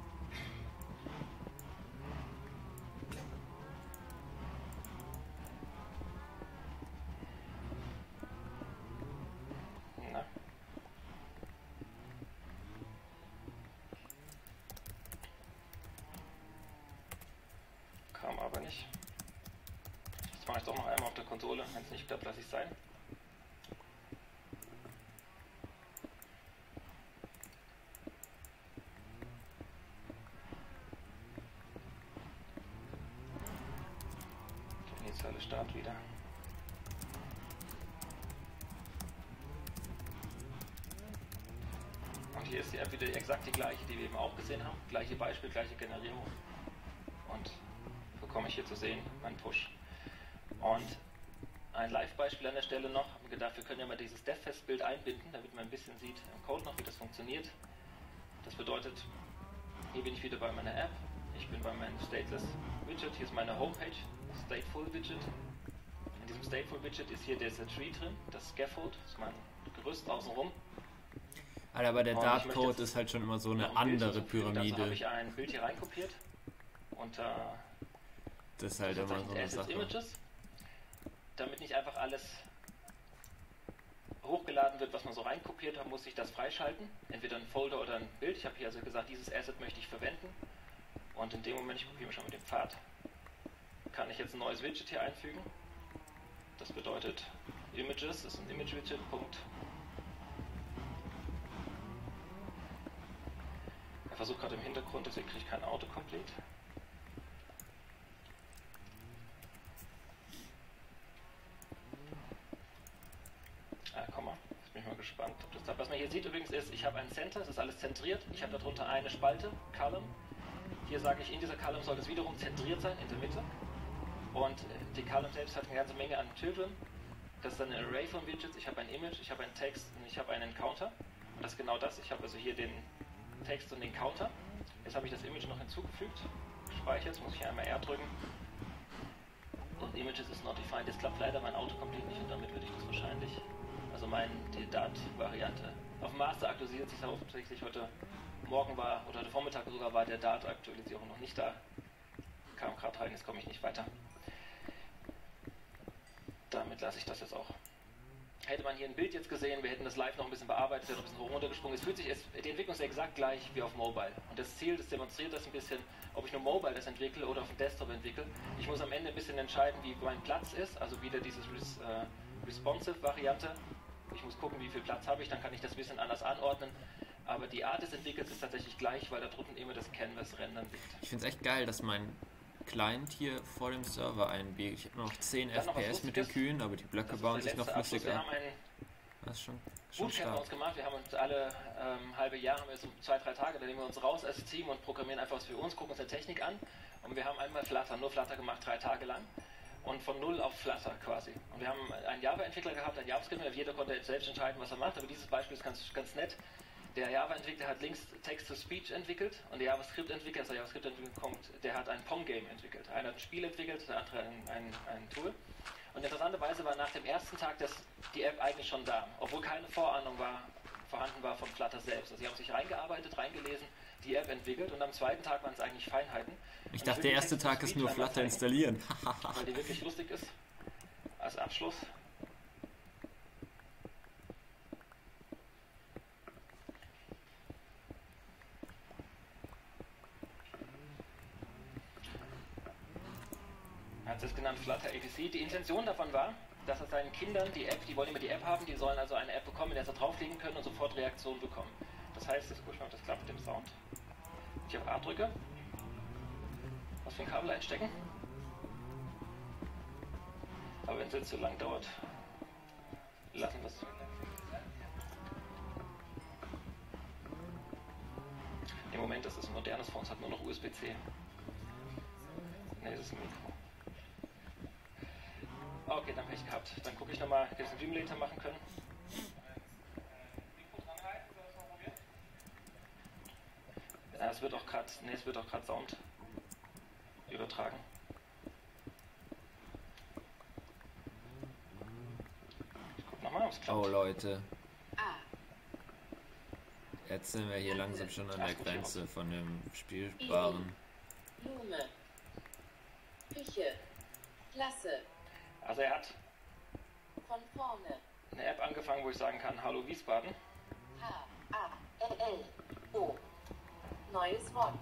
[SPEAKER 3] Na. Kam aber nicht. Jetzt mache ich doch noch einmal auf der Konsole. Wenn es nicht klappt, lasse ich es sein. Initiale Start wieder. Und hier ist die App wieder exakt die gleiche, die wir eben auch gesehen haben. Gleiche Beispiel, gleiche Generierung. Und bekomme ich hier zu sehen, mein Push. Und ein Live-Beispiel an der Stelle noch. Ich habe gedacht, wir können ja mal dieses DevFest-Bild einbinden, damit man ein bisschen sieht im Code noch, wie das funktioniert. Das bedeutet, hier bin ich wieder bei meiner App. Ich bin bei meinem Stateless Widget. Hier ist meine Homepage, Stateful Widget. In diesem Stateful Widget ist hier dieser Tree drin, das Scaffold, das ist mein Gerüst außenrum.
[SPEAKER 1] Alter, aber der Dartcode ist halt schon immer so eine andere Pyramide.
[SPEAKER 3] Dazu habe ich ein Bild hier reinkopiert. Und
[SPEAKER 1] das ist halt immer so eine Sache.
[SPEAKER 3] Images, damit nicht einfach alles hochgeladen wird, was man so reinkopiert hat, muss ich das freischalten. Entweder ein Folder oder ein Bild. Ich habe hier also gesagt, dieses Asset möchte ich verwenden. Und in dem Moment, ich kopiere mich schon mit dem Pfad, kann ich jetzt ein neues Widget hier einfügen. Das bedeutet Images, das ist ein Image-Widget, Punkt. Er versucht gerade im Hintergrund, deswegen kriege ich kein Autocomplete. Komm mal, jetzt bin ich mal gespannt, ob das da. Was man hier sieht übrigens ist, ich habe ein Center, das ist alles zentriert. Ich habe darunter eine Spalte, Column. Hier sage ich, in dieser Column soll es wiederum zentriert sein, in der Mitte. Und die Column selbst hat eine ganze Menge an Children. Das ist dann ein Array von Widgets. Ich habe ein Image, ich habe einen Text und ich habe einen Counter. Und das ist genau das. Ich habe also hier den Text und den Counter. Jetzt habe ich das Image noch hinzugefügt, gespeichert. Jetzt muss ich hier einmal R drücken. Und Images is not defined. Jetzt klappt leider mein Autocomplete nicht und damit würde ich das wahrscheinlich, also die Dart-Variante. Auf dem Master aktualisiert sich aber tatsächlich heute Morgen oder heute Vormittag sogar war der Dart-Aktualisierung noch nicht da. Kam gerade rein, jetzt komme ich nicht weiter. Damit lasse ich das jetzt auch. Hätte man hier ein Bild jetzt gesehen, wir hätten das live noch ein bisschen bearbeitet, wäre noch ein bisschen hoch runtergesprungen. Die Entwicklung ist exakt gleich wie auf Mobile. Und das Ziel, das demonstriert das ein bisschen, ob ich nur Mobile das entwickle oder auf dem Desktop entwickle. Ich muss am Ende ein bisschen entscheiden, wie mein Platz ist, also wieder diese Responsive-Variante. Ich muss gucken, wie viel Platz habe ich, dann kann ich das ein bisschen anders anordnen. Aber die Art des Entwickels ist tatsächlich gleich, weil da drunten immer das Canvas-Rendern liegt.
[SPEAKER 1] Ich finde es echt geil, dass mein Client hier vor dem Server einbiegt. Ich habe noch 10 FPS mit den Kühen, aber die Blöcke bauen sich noch flüssig ab. Das ist schon
[SPEAKER 3] Bootcamp bei uns gemacht. Wir haben uns alle halbe Jahr, haben wir so 2-3 Tage, da nehmen wir uns raus als Team und programmieren einfach was für uns, gucken uns die Technik an. Und wir haben einmal nur Flutter gemacht, 3 Tage lang. Und von 0 auf Flutter quasi. Und wir haben einen Java-Entwickler gehabt, einen JavaScript-Entwickler, jeder konnte selbst entscheiden, was er macht. Aber dieses Beispiel ist ganz nett. Der Java-Entwickler hat links Text-to-Speech entwickelt und der JavaScript-Entwickler, also der JavaScript-Entwickler kommt, der hat ein Pong-Game entwickelt. Einer hat ein Spiel entwickelt, der andere ein Tool. Und interessanterweise war nach dem ersten Tag die App eigentlich schon da, obwohl keine Vorahnung vorhanden war von Flutter selbst. Also sie haben sich reingearbeitet, reingelesen, die App entwickelt und am zweiten Tag waren es eigentlich Feinheiten.
[SPEAKER 1] Ich dachte, der erste Tag ist nur Flutter installieren.
[SPEAKER 3] Weil die wirklich lustig ist. Als Abschluss. Er hat es genannt Flutter APC. Die Intention davon war, dass er seinen Kindern die wollen immer die App haben, die sollen also eine App bekommen, in der sie drauflegen können und sofort Reaktionen bekommen. Das heißt, jetzt guck ich mal, ob das klappt mit dem Sound. Ich auf A drücke. Was für ein Kabel einstecken. Aber wenn es jetzt so lang dauert, lassen wir es. Moment, das ist ein modernes Phone, es hat nur noch USB-C. Ne, das ist ein Mikro. Okay, dann Pech gehabt. Dann gucke ich nochmal, ob wir einen Dreamlater machen können. Ja, es wird auch gerade Sound übertragen. Ich guck nochmal, ob es klappt.
[SPEAKER 1] Oh Leute. Jetzt sind wir hier langsam schon an der Grenze von dem Spielbaren.
[SPEAKER 5] Blume. Küche. Klasse.
[SPEAKER 3] Also er hat
[SPEAKER 5] Von vorne.
[SPEAKER 3] eine App angefangen, wo ich sagen kann, Hallo Wiesbaden.
[SPEAKER 5] H-A-L-L-O. Neues Wort.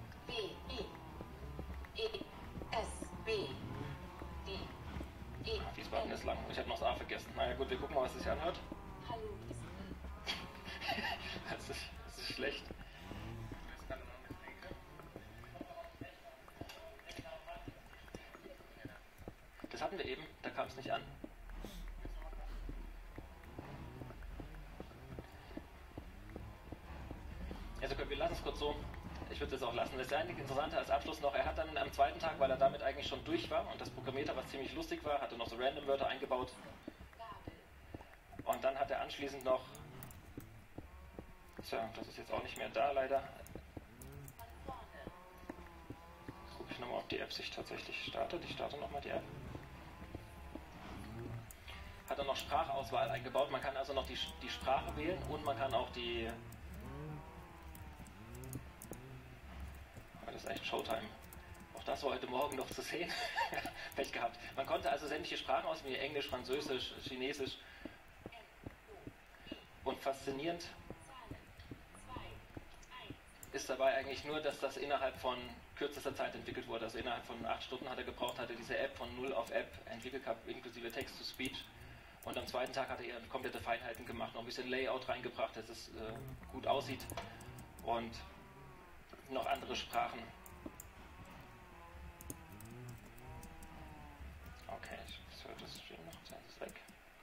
[SPEAKER 5] B-I-E-S-B-D-E.
[SPEAKER 3] Wiesbaden ist lang. Ich habe noch das A vergessen. Naja gut, wir gucken mal, was es sich anhört.
[SPEAKER 5] Hallo Wiesbaden.
[SPEAKER 3] Das ist schlecht. Das hatten wir eben, da kam es nicht an. Also wir lassen es kurz so. Ich würde es auch lassen. Das einzige Interessante als Abschluss noch, er hat dann am zweiten Tag, weil er damit eigentlich schon durch war und das programmiert hat, was ziemlich lustig war, hatte noch so Random-Wörter eingebaut. Und dann hat er anschließend noch, tja, das ist jetzt auch nicht mehr da leider. Gucke ich nochmal, ob die App sich tatsächlich startet. Ich starte nochmal die App. Hat er noch Sprachauswahl eingebaut. Man kann also noch die Sprache wählen und man kann auch die... Das ist echt Showtime. Auch das war heute Morgen noch zu sehen. Pech gehabt. Man konnte also sämtliche Sprachen auswählen, wie Englisch, Französisch, Chinesisch. Und faszinierend ist dabei eigentlich nur, dass das innerhalb von kürzester Zeit entwickelt wurde. Also innerhalb von 8 Stunden hat er gebraucht, hatte diese App von 0 auf App entwickelt gehabt, inklusive Text-to-Speech. Und am zweiten Tag hat er komplette Feinheiten gemacht, noch ein bisschen Layout reingebracht, dass es gut aussieht. Und noch andere Sprachen. Okay, ich soll das Stream noch, das ist weg.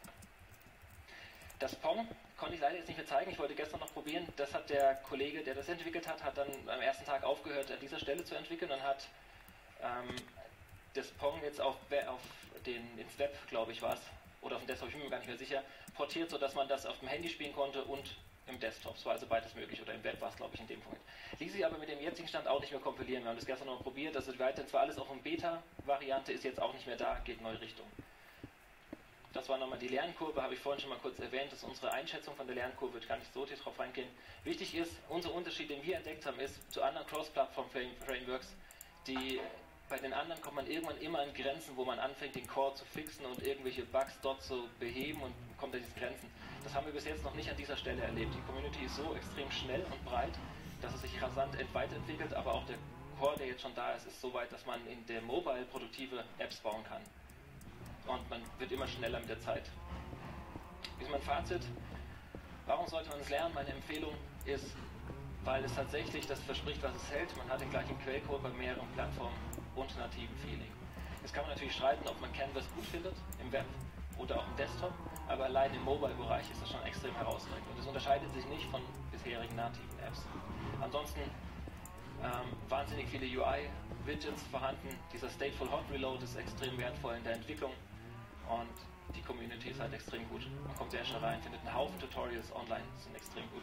[SPEAKER 3] Das Pong konnte ich leider jetzt nicht mehr zeigen, ich wollte gestern noch probieren. Das hat der Kollege, der das entwickelt hat, hat dann am ersten Tag aufgehört, an dieser Stelle zu entwickeln und hat das Pong jetzt ins Web, glaube ich, war es, oder auf dem Desktop, ich bin mir gar nicht mehr sicher, portiert, sodass man das auf dem Handy spielen konnte und im Desktop. Es war also beides möglich, oder im Web war es, glaube ich, in dem Punkt. Ließ sich aber mit dem jetzigen Stand auch nicht mehr kompilieren. Wir haben das gestern noch probiert, das ist weiterhin zwar alles auch in Beta-Variante, ist jetzt auch nicht mehr da, geht neue Richtung. Das war nochmal die Lernkurve, habe ich vorhin schon mal kurz erwähnt, das ist unsere Einschätzung von der Lernkurve, wird gar nicht so tief drauf reingehen. Wichtig ist, unser Unterschied, den wir entdeckt haben, ist zu anderen Cross-Plattform-Frameworks, bei den anderen kommt man irgendwann immer an Grenzen, wo man anfängt, den Core zu fixen und irgendwelche Bugs dort zu beheben und kommt an diese Grenzen. Das haben wir bis jetzt noch nicht an dieser Stelle erlebt. Die Community ist so extrem schnell und breit, dass es sich rasant weiterentwickelt, aber auch der Core, der jetzt schon da ist, ist so weit, dass man in der Mobile produktive Apps bauen kann. Und man wird immer schneller mit der Zeit. Wie ist mein Fazit? Warum sollte man es lernen? Meine Empfehlung ist, weil es tatsächlich das verspricht, was es hält. Man hat den gleichen Quellcode bei mehreren Plattformen und nativen Feeling. Jetzt kann man natürlich streiten, ob man Canvas gut findet im Web oder auch im Desktop, aber allein im Mobile-Bereich ist das schon extrem herausragend und es unterscheidet sich nicht von bisherigen nativen Apps. Ansonsten wahnsinnig viele UI-Widgets vorhanden. Dieser Stateful Hot Reload ist extrem wertvoll in der Entwicklung und die Community ist halt extrem gut. Man kommt sehr schnell rein, findet einen Haufen Tutorials online, die sind extrem gut.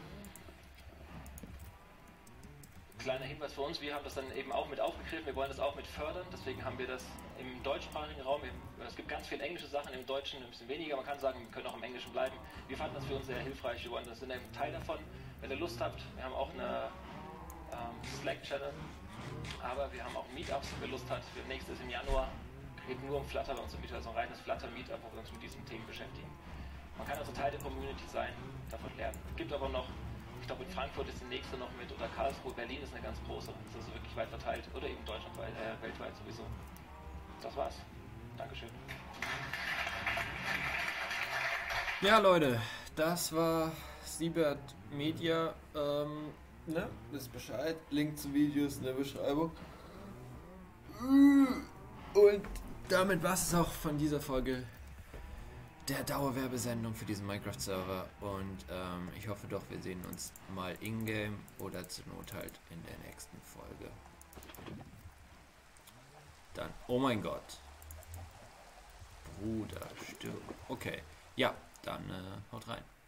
[SPEAKER 3] Kleiner Hinweis für uns, wir haben das dann eben auch mit aufgegriffen, wir wollen das auch mit fördern, deswegen haben wir das im deutschsprachigen Raum, es gibt ganz viele englische Sachen, im Deutschen ein bisschen weniger, man kann sagen, wir können auch im Englischen bleiben. Wir fanden das für uns sehr hilfreich, wir wollen das in einem Teil davon, wenn ihr Lust habt, wir haben auch eine Slack-Channel, aber wir haben auch Meetups, wenn ihr Lust habt, für nächstes im Januar, geht nur um Flutter bei uns im Meetup, so ein reines Flutter-Meetup, wo wir uns mit diesen Themen beschäftigen. Man kann also Teil der Community sein, davon lernen. Es gibt aber noch, ich glaube in Frankfurt ist die nächste noch mit, oder Karlsruhe, Berlin ist eine ganz große, das ist also wirklich weit verteilt, oder eben deutschlandweit, weltweit sowieso. Das war's. Dankeschön.
[SPEAKER 1] Ja, Leute, das war Siebert Media. Ne? Wisst Bescheid. Link zu Videos in der Beschreibung. Und damit war es auch von dieser Folge der Dauerwerbesendung für diesen Minecraft-Server und ich hoffe doch, wir sehen uns mal in-game oder zur Not halt in der nächsten Folge. Dann, oh mein Gott. Bruder, stirb. Okay, ja, dann haut rein.